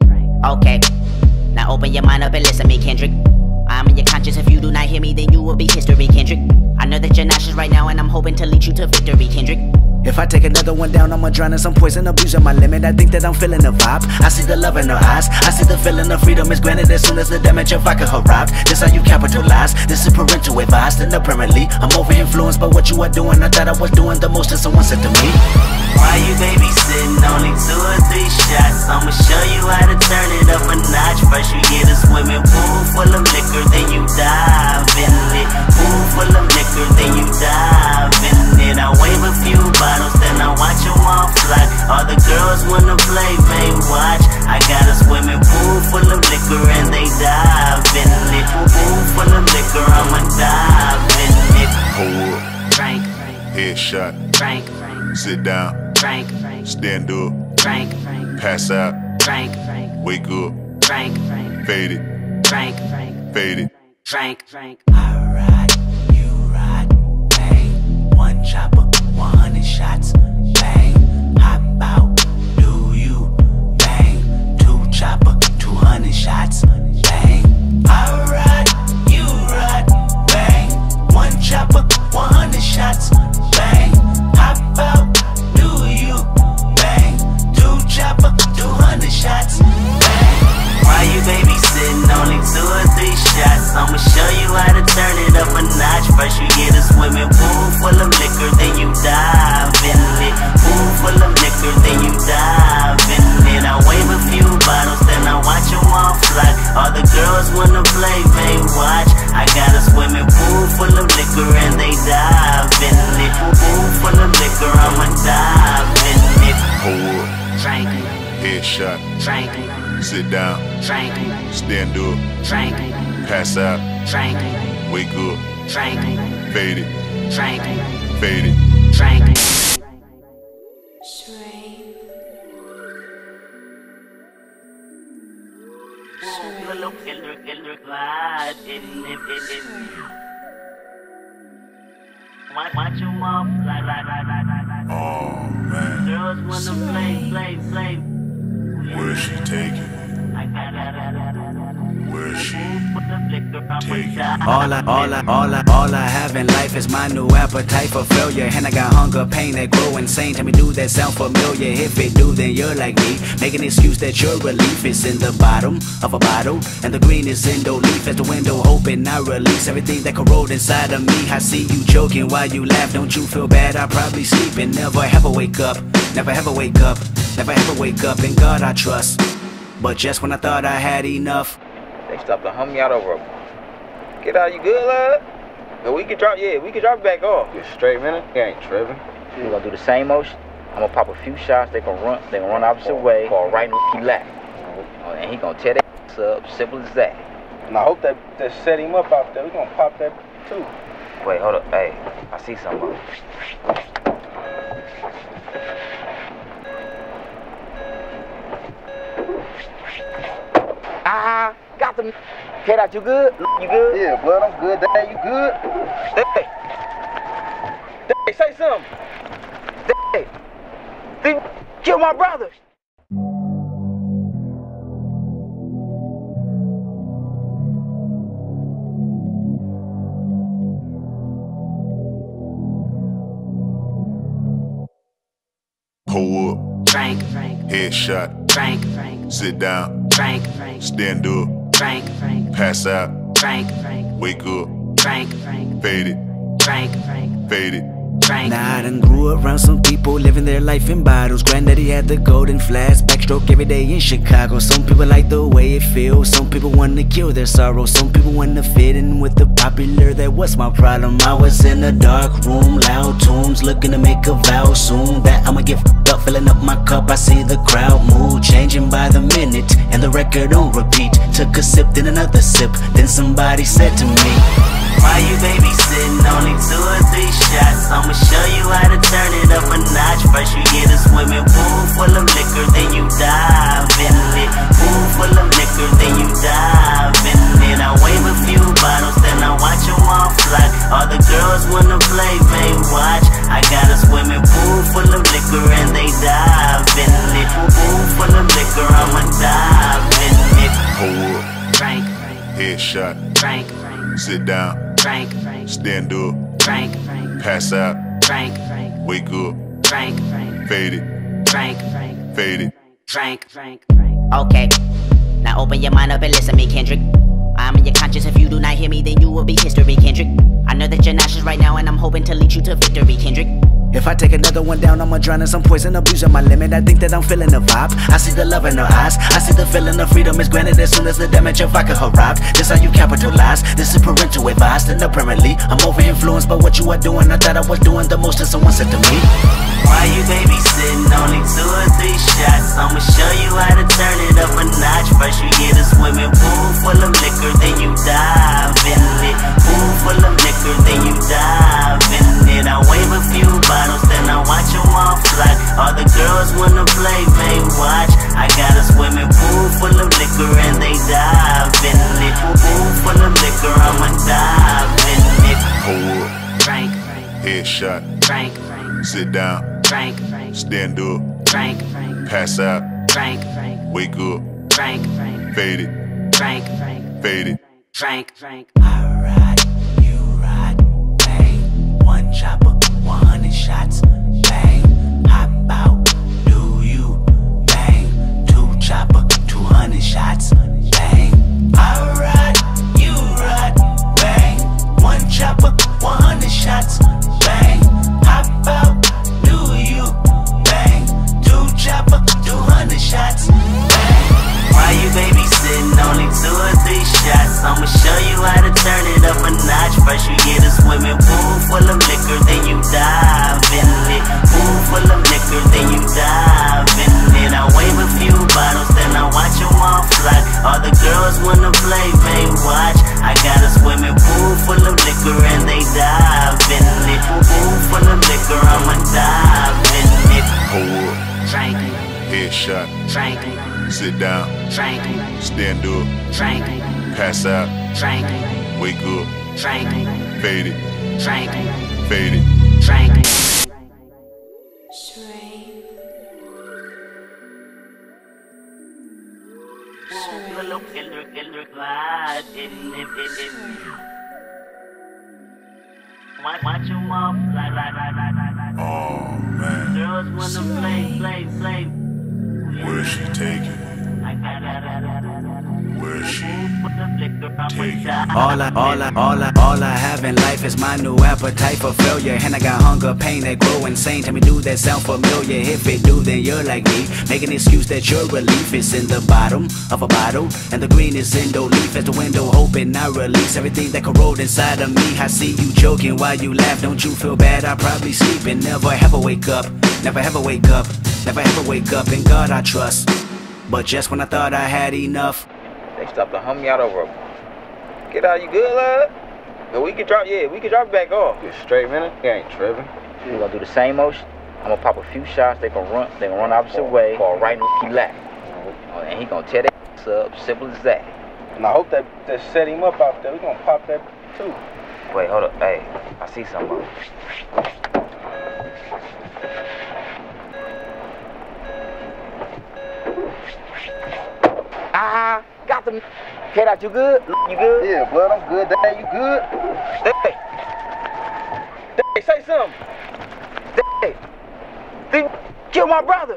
Okay, now open your mind up and listen to me, Kendrick. I'm in your conscience. If you do not hear me, then you will be history, Kendrick. I know that you're nauseous right now, and I'm hoping to lead you to victory, Kendrick. if I take another one down, I'ma drown in some poison, abusing my limit. I think that I'm feeling the vibe. I see the love in her eyes. I see the feeling of freedom is granted as soon as the damage of vodka arrived. This how you capitalize. This is parental advice. And apparently, I'm over influenced by what you are doing. I thought I was doing the most, and someone said to me, why you babysitting? Only 2 or 3 shots. I'ma show you how to turn it up a notch. First you get a swimming pool full of liquor, then you dive in it. Pool full of liquor, then you dive in it. I wave a few bottles, then I watch them all fly. All the girls wanna play, they watch. I got a swimming pool full of liquor and they dive in it. Pool full of liquor, I'ma dive in it. Pull up, Frank, headshot, Frank, sit down, Frank, stand up, Frank, pass out, Frank, wake up, Frank, fade it, Frank, fade it. Frank. I ride, you ride, bang. 1 chopper, 100 shots, bang. Hop out, do you, bang. 2 chopper, 200 shots, bang. I ride, you ride, bang. 1 chopper, 100 shots, bang. Hop out, do you, bang. 2 chopper, 200 shots, bang. Why you babysitting? Only 2 or 3 shots. I'ma show you how to turn it up a notch. First you get a swimming pool full of liquor, then you dive in it. Pool full of liquor, then you dive in it. I wave a few bottles, then I watch them all fly. All the girls wanna play, they watch. I got a swimming pool full of liquor and they dive in it. Pool full of liquor, I'ma dive in it. Pull up, Frank, headshot, Frank, sit down, Frank, stand up, Frank, pass out, Frank, wake up, Frank, fade it, Frank, fade it. Frank. Watch them all fly. Oh man, Girls wanna play. where's she taking? Where's she taking? All I have in life is my new appetite for failure. And I got hunger, pain that grow insane. Tell me, do that sound familiar? If it do, then you're like me, make an excuse that your relief is in the bottom of a bottle, and the green is in the leaf. As the window open, I release everything that corrode inside of me. I see you joking while you laugh. Don't you feel bad? I probably sleep and never ever wake up. Never ever wake up. Never ever wake up. In God I trust. But just when I thought I had enough, They stopped to hump me out over a... Get out, you good, love? And we can drop, we can drop it back off. You straight, man? You ain't tripping. We're gonna do the same motion. I'm gonna pop a few shots. They gonna run opposite way, fall right in the lap. And he gonna tear that up, simple as that. And I hope that set him up out there. We gonna pop that too. Wait, hold up. Hey, I see something. Ah, got them. Get out, you good? You good? Yeah, blood, I'm good. Dad, you good? Hey, say something. Hey, they kill my brother. Pull up, Frank, headshot, Frank, sit down, Frank, stand up, Frank, pass out, Frank, wake up, Frank, fade it, Frank, fade it. Now I done grew around some people living their life in bottles. Granddaddy had the golden flask, backstroke every day in Chicago. Some people like the way it feels, some people wanna kill their sorrow. Some people wanna fit in with the popular, that was my problem. I was in a dark room, loud tunes, looking to make a vow soon that I'ma get f***ed up, filling up my cup. I see the crowd mood changing by the minute, and the record on repeat. Took a sip, then another sip, then somebody said to me, why you babysitting? Only 2 or 3 shots. I'ma show you how to turn it up a notch. First you get a swimming pool full of liquor, then you dive in it. Pool full of liquor, then you dive in it. I wave a few bottles, then I watch them all fly. All the girls wanna play, may watch. I got a swimming pool full of liquor and they dive in it. Pool full of liquor, I'ma dive in it. Pull up, Frank, headshot, Frank, sit down, Frank, stand up, Frank, pass out, Frank, wake up, Frank, fade it, Frank, fade it. Frank. Okay, now open your mind up and listen to me, Kendrick. I'm in your conscience. If you do not hear me, then you will be history, Kendrick. I know that you're nauseous right now, and I'm hoping to lead you to victory, Kendrick. if I take another one down, I'ma drown in some poison, abusing my limit. I think that I'm feeling the vibe. I see the love in her eyes, I see the feeling of freedom is granted as soon as the damage of vodka arrived. This how you capitalize, this is parental advice. And apparently, I'm over influenced by what you are doing. I thought I was doing the most, and someone said to me, why you babysitting? Only 2 or 3 shots. I'ma show you how to turn it up a notch. First you get a swimming pool full of liquor, then you dive in it. Pool full of liquor, then you dive in it. I wave a few bottles, then I watch them all fly. All the girls wanna play, may watch. I got a swimming pool full of liquor and they dive in it. Pool full of liquor, I'ma dive in it. Pull up, Frank, headshot, Frank, sit down, Frank, stand up, Frank, pass out, Frank, wake up, Frank, fade it, Frank, fade it. Frank. I ride, you ride, bang. One chopper, 100 shots, bang. Hop out, do you, bang. 2 chopper, 200 shots, bang. I ride, you ride, bang. 1 chopper, 100 shots, bang. Hop out, do you, bang. 2 chopper, 200 shots, bang. Why you babysitting? Only 2 or 3 shots. I'ma show you how to turn it up a notch. First you get a swimming pool full of liquor, then you dive in it. Pool full of liquor, then you dive in it. I wave a few bottles, then I watch them all fly. All the girls wanna play, may watch. I got a swimming pool full of liquor and they dive in it. Pool full of liquor, I'ma dive in it. Pull up, Frank, headshot, Frank, sit down, Frank, stand up, Frank, pass out, Frank, wake up, Frank, fade it, Frank, fade it. Frank. Watch them all fly. Oh man, Girls wanna play. where's she taking? I got Where's she? put the All I have in life is my new appetite for failure. And I got hunger, pain that grow insane. Tell me, do that sound familiar? If it do, then you're like me. Make an excuse that your relief is in the bottom of a bottle, and the green is in the leaf. As the window open, I release everything that corrode inside of me. I see you joking while you laugh. Don't you feel bad? I probably sleep and never ever wake up. Never ever wake up. Never ever wake up. In God I trust. But just when I thought I had enough, they stopped to hum me out over. Get out, you good, love? No, we can drop it back off. Just straight, man. He ain't tripping. We're gonna do the same motion. I'm gonna pop a few shots. They gonna run opposite way for right in the lap. And he gonna tear that up. Simple as that. And I hope that set him up out there. We gonna pop that too. Wait, hold up. Hey, I see something. Got them. Head out, you good? You good? Yeah, blood, I'm good. Dad, you good? Hey, say something. Hey, they kill my brother.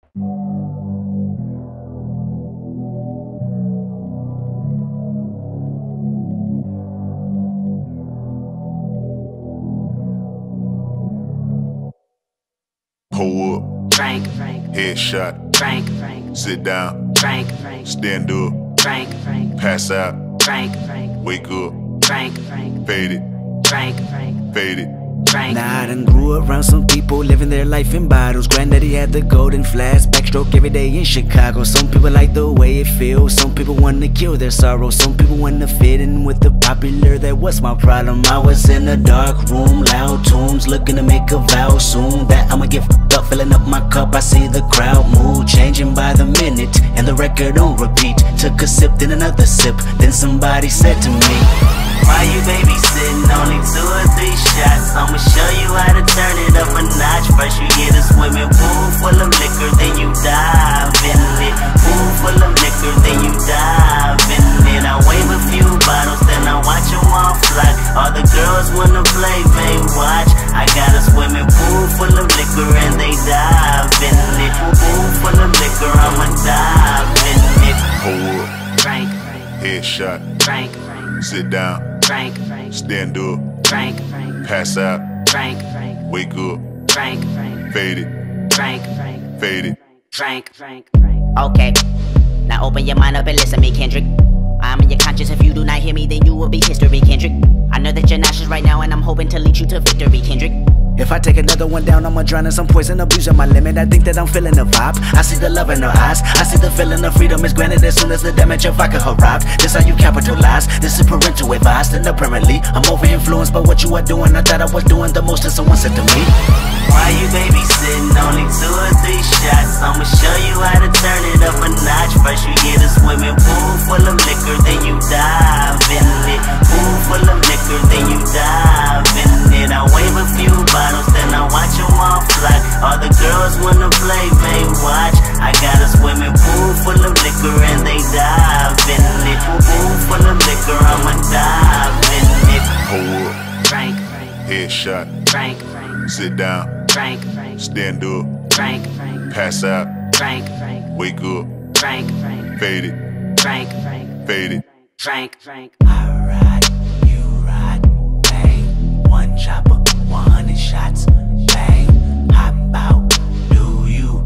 Pull up. Frank, Headshot. Frank, Sit down. Frank, Stand up. Frank, Pass out. Frank, Wake up. Frank, Fade it. Frank, Fade it. Frank. Nah, I done grew around some people living their life in bottles. Granddaddy had the golden flask, backstroke every day in Chicago. Some people like the way it feels, some people wanna kill their sorrow. Some people wanna fit in with the popular, that was my problem. I was in a dark room, loud tunes, looking to make a vow soon that I'ma get f***ed up, filling up my cup. I see the crowd mood changing by the minute, and the record on repeat. Took a sip, then another sip, then somebody said to me, why you babysitting? Only 2 or 3 shots. I'ma show you how to turn it up a notch. First you get a swimming pool full of liquor, then you dive in it. Pool full of liquor, then you dive in it. I wave a few bottles, then I watch them all fly. All the girls wanna play, they watch. I got a swimming pool full of liquor and they dive in it. Pool full of liquor, I'ma dive in it. Pull up. Frank, Headshot. Frank, Sit down. Frank, Stand up. Frank, Pass out. Frank, Wake up. Frank, Fade it. Frank, Fade it. Frank. Okay, now open your mind up and listen to me, Kendrick. I'm in your conscience. If you do not hear me, then you will be history, Kendrick. I know that you're nauseous right now, and I'm hoping to lead you to victory, Kendrick. if I take another one down, I'ma drown in some poison, abusing my limit. I think that I'm feeling the vibe. I see the love in her eyes. I see the feeling of freedom is granted as soon as the damage of vodka arrived. This how you capitalize. This is parental advice. And apparently, I'm over influenced by what you are doing. I thought I was doing the most, and someone said to me, why you babysitting? Only 2 or 3 shots. I'ma show you how to turn it up a notch. First you get a swimming pool full of liquor, then you dive in it. Pool full of liquor, then you dive in it. I wave a few bottles, then I watch them all fly. All the girls wanna play, they watch. I got a swimming pool full of liquor and they dive in it. Pool full of liquor, I'ma dive in it. Hold up. Frank, Headshot. Frank, Sit down. Frank, Stand up. Frank, Pass out. Frank, Wake up. Frank, Fade it. Frank, Fade it. Frank. I ride, you ride, bang. 1 chopper, 100 shots, bang. Hop out, do you,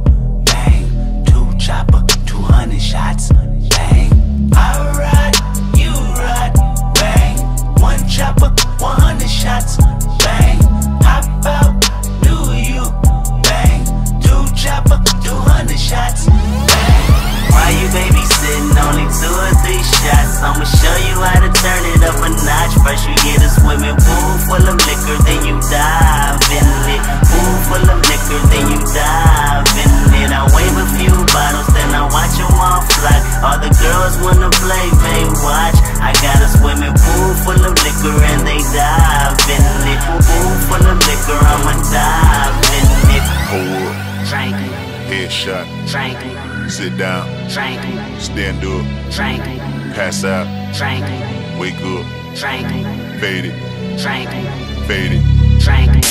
bang. 2 chopper, 200 shots, bang. I ride, you ride, bang. 1 chopper, 100 shots, bang. Hop out, do you, bang. 2 chopper, 200 shots, bang. Why you babysitting? Only 2 or 3 shots. I'ma show you how to turn it up a notch. First you get a swimming pool full of liquor, then you dive in it. Pool full of liquor, then you dive in it. I wave a few bottles, then I watch them all fly. All the girls wanna play, they watch. I got a swimming pool full of liquor and they dive in it. Pool full of liquor, I'ma dive in it. Hold up. Frank, Headshot. Frank, Sit down. Frank, Stand up. Frank, Pass out. Frank, Wake up. Frank, Fade it. Frank, Fade it. Frank.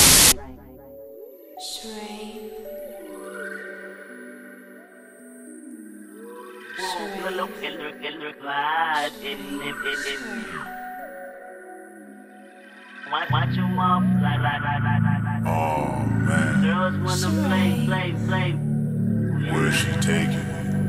Shrey. Watch them all fly. Oh man, Girls wanna play. where's she taking?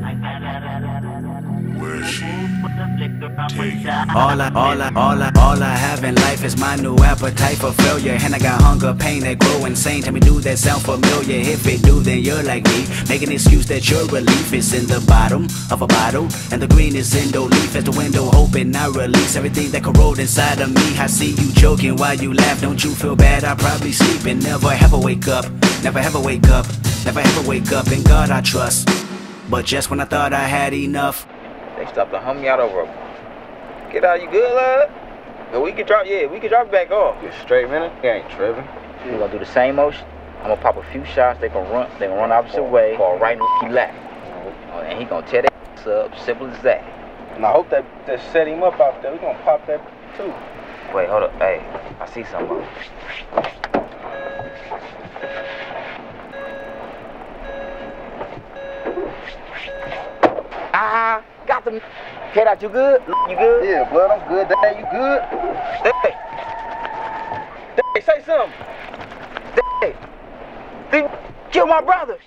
Where's she taking? All I have in life is my new appetite for failure. And I got hunger, pain that grow insane. Tell me, do that sound familiar? If it do, then you're like me. Make an excuse that your relief is in the bottom of a bottle, and the green is in the leaf as the window open. I release everything that corrode inside of me. I see you joking while you laugh. Don't you feel bad? I probably sleep and never ever wake up. Never ever wake up. Never ever wake up. In God I trust. But just when I thought I had enough, They stopped to hum me out over. Get out, you good, lad? No, we can drop it back off. You straight, man. You ain't tripping. We're gonna do the same motion. I'm gonna pop a few shots. They gonna run opposite way for right in the lap. And he gonna tear that up. Simple as that. And I hope that set him up out there. We gonna pop that too. Wait, hold up. Hey, I see something. Got them. Head out, you good? You good? Yeah, blood, I'm good. Dad, you good? Hey, say something. They killed my brother.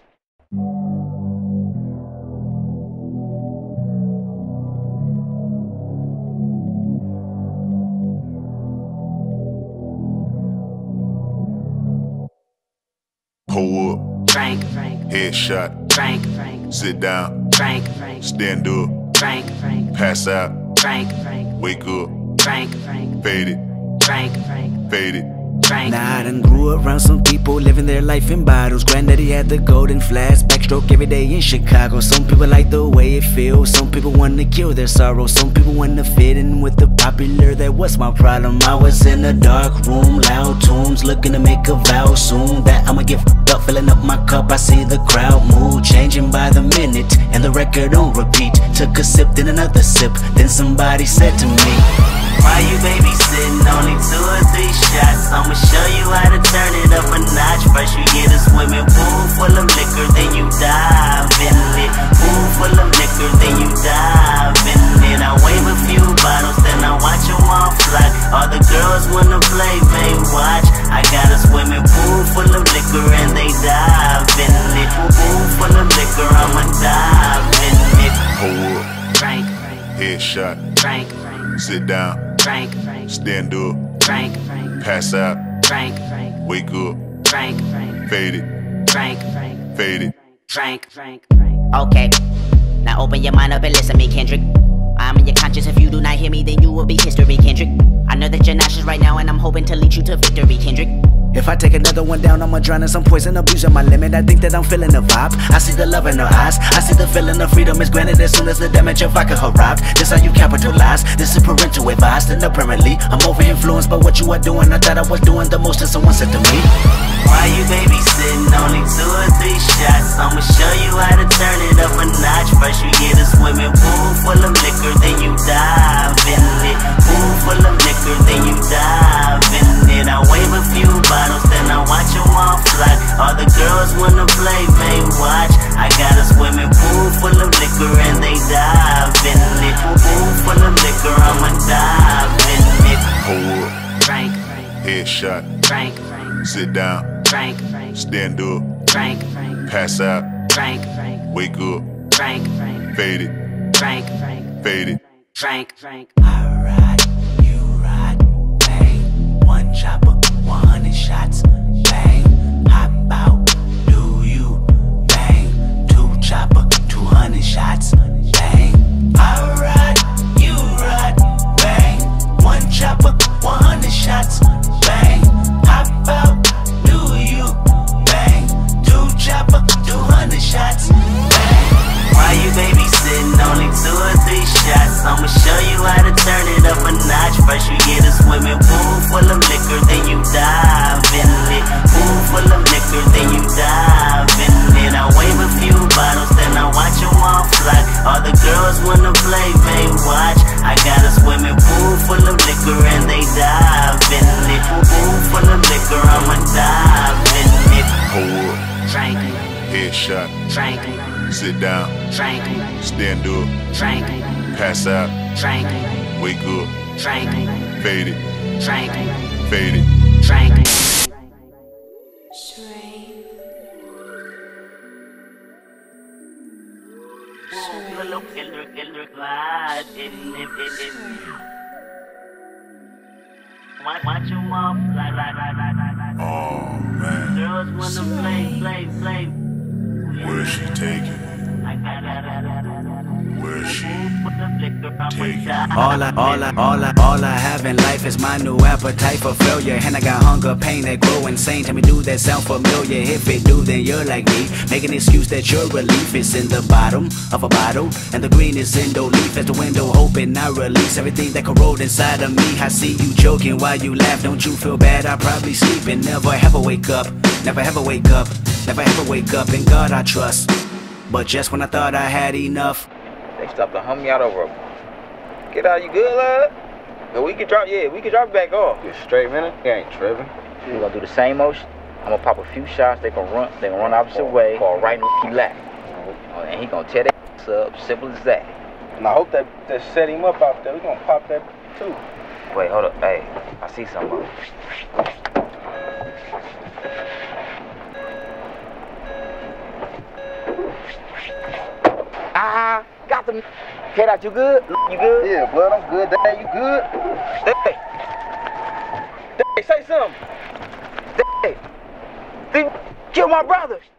Pull up, Frank, headshot, Frank, sit down, Frank, stand up, Frank, pass out, Frank, wake up, Frank, fade it, Frank, fade it. Frank. Nah, I done grew around some people living their life in bottles. Granddaddy had the golden flask, backstroke every day in Chicago. Some people like the way it feels, some people wanna kill their sorrow. Some people wanna fit in with the popular, that was my problem. I was in a dark room, loud tunes, looking to make a vow soon that I'ma get f***ed up, filling up my cup. I see the crowd mood changing by the minute, and the record on repeat. Took a sip, then another sip, then somebody said to me, Why you babysitting? Only 2 or 3 shots. I'ma show you how to turn it up a notch. First you get a swimming pool full of liquor, then you dive in it. Pool full of liquor, then you dive in it. I wave a few bottles, then I watch them all fly. All the girls wanna play, they watch. I got a swimming pool full of liquor and they dive in it. Pool full of liquor, I'ma dive in it. Pull up, Frank, headshot, Frank, sit down, Frank, stand up, Frank, pass out, Frank, wake up, Frank, fade it, Frank, fade it. Frank. Okay, now open your mind up and listen to me, Kendrick. I'm in your conscience. If you do not hear me, then you will be history, Kendrick. I know that you're nauseous right now, and I'm hoping to lead you to victory, Kendrick. if I take another one down, I'ma drown in some poison, abusing my limit. I think that I'm feeling the vibe. I see the love in her eyes. I see the feeling of freedom is granted as soon as the damage of vodka arrived. This how you capitalize. This is parental advice. And apparently, I'm over influenced by what you are doing. I thought I was doing the most, and someone said to me, Why you babysitting? Only 2 or 3 shots. I'ma show you how to turn it up a notch. First you get a swimming pool full of liquor, then you dive in it. Pool full of liquor, then you dive in it. I wave a few bottles, then I watch them all fly. All the girls wanna play, they watch. I got a swimming pool full of liquor and they dive in it. Pool full of liquor, I'ma dive in it. Pull up, Frank, headshot, Frank, sit down, Frank, stand up, Frank, pass out, Frank, wake up, Frank, fade it, Frank, fade it. Frank. I ride, you ride, bang. 1 chopper, 100 shots, bang. Hop out, do you, bang. 2 chopper, 200 shots, bang. I ride, you ride, bang. 1 chopper, 100 shots, bang. Hop out, do you, bang. 2 chopper, 200 shots, bang. Why you babysitting? Only 2 or 3 shots. I'ma show you how to shot. Tranquil, Sit down. tranquil, Stand up. tranquil, Pass out. tranquil, Wake up. tranquil, Fade it. tranquil, Fade it. tranquil. Watch them off, Oh man, girls wanna play. where's she taking? Where's she taking? All I have in life is my new appetite for failure. And I got hunger, pain that grow insane. Tell me, do that sound familiar? If it do, then you're like me. Make an excuse that your relief is in the bottom of a bottle, and the green is in the leaf as the window open. I release everything that corrode inside of me. I see you joking while you laugh. Don't you feel bad? I probably sleep and never ever wake up. Never ever wake up. Never ever wake up. In God I trust. But just when I thought I had enough, They stopped to hum me out over. Get out, you good, love? But we can drop it back off. Just straight, man. You ain't tripping. We gonna do the same motion. I'm gonna pop a few shots. They gonna run opposite way for right in lap. And he gonna tear that up. Simple as that. And I hope that set him up out there. We gonna pop that too. Wait, hold up. Hey, I see something. Ah, got them. Head out, you good? You good? Yeah, blood, I'm good. Dad, you good? Hey, say something. Hey, kill my brother.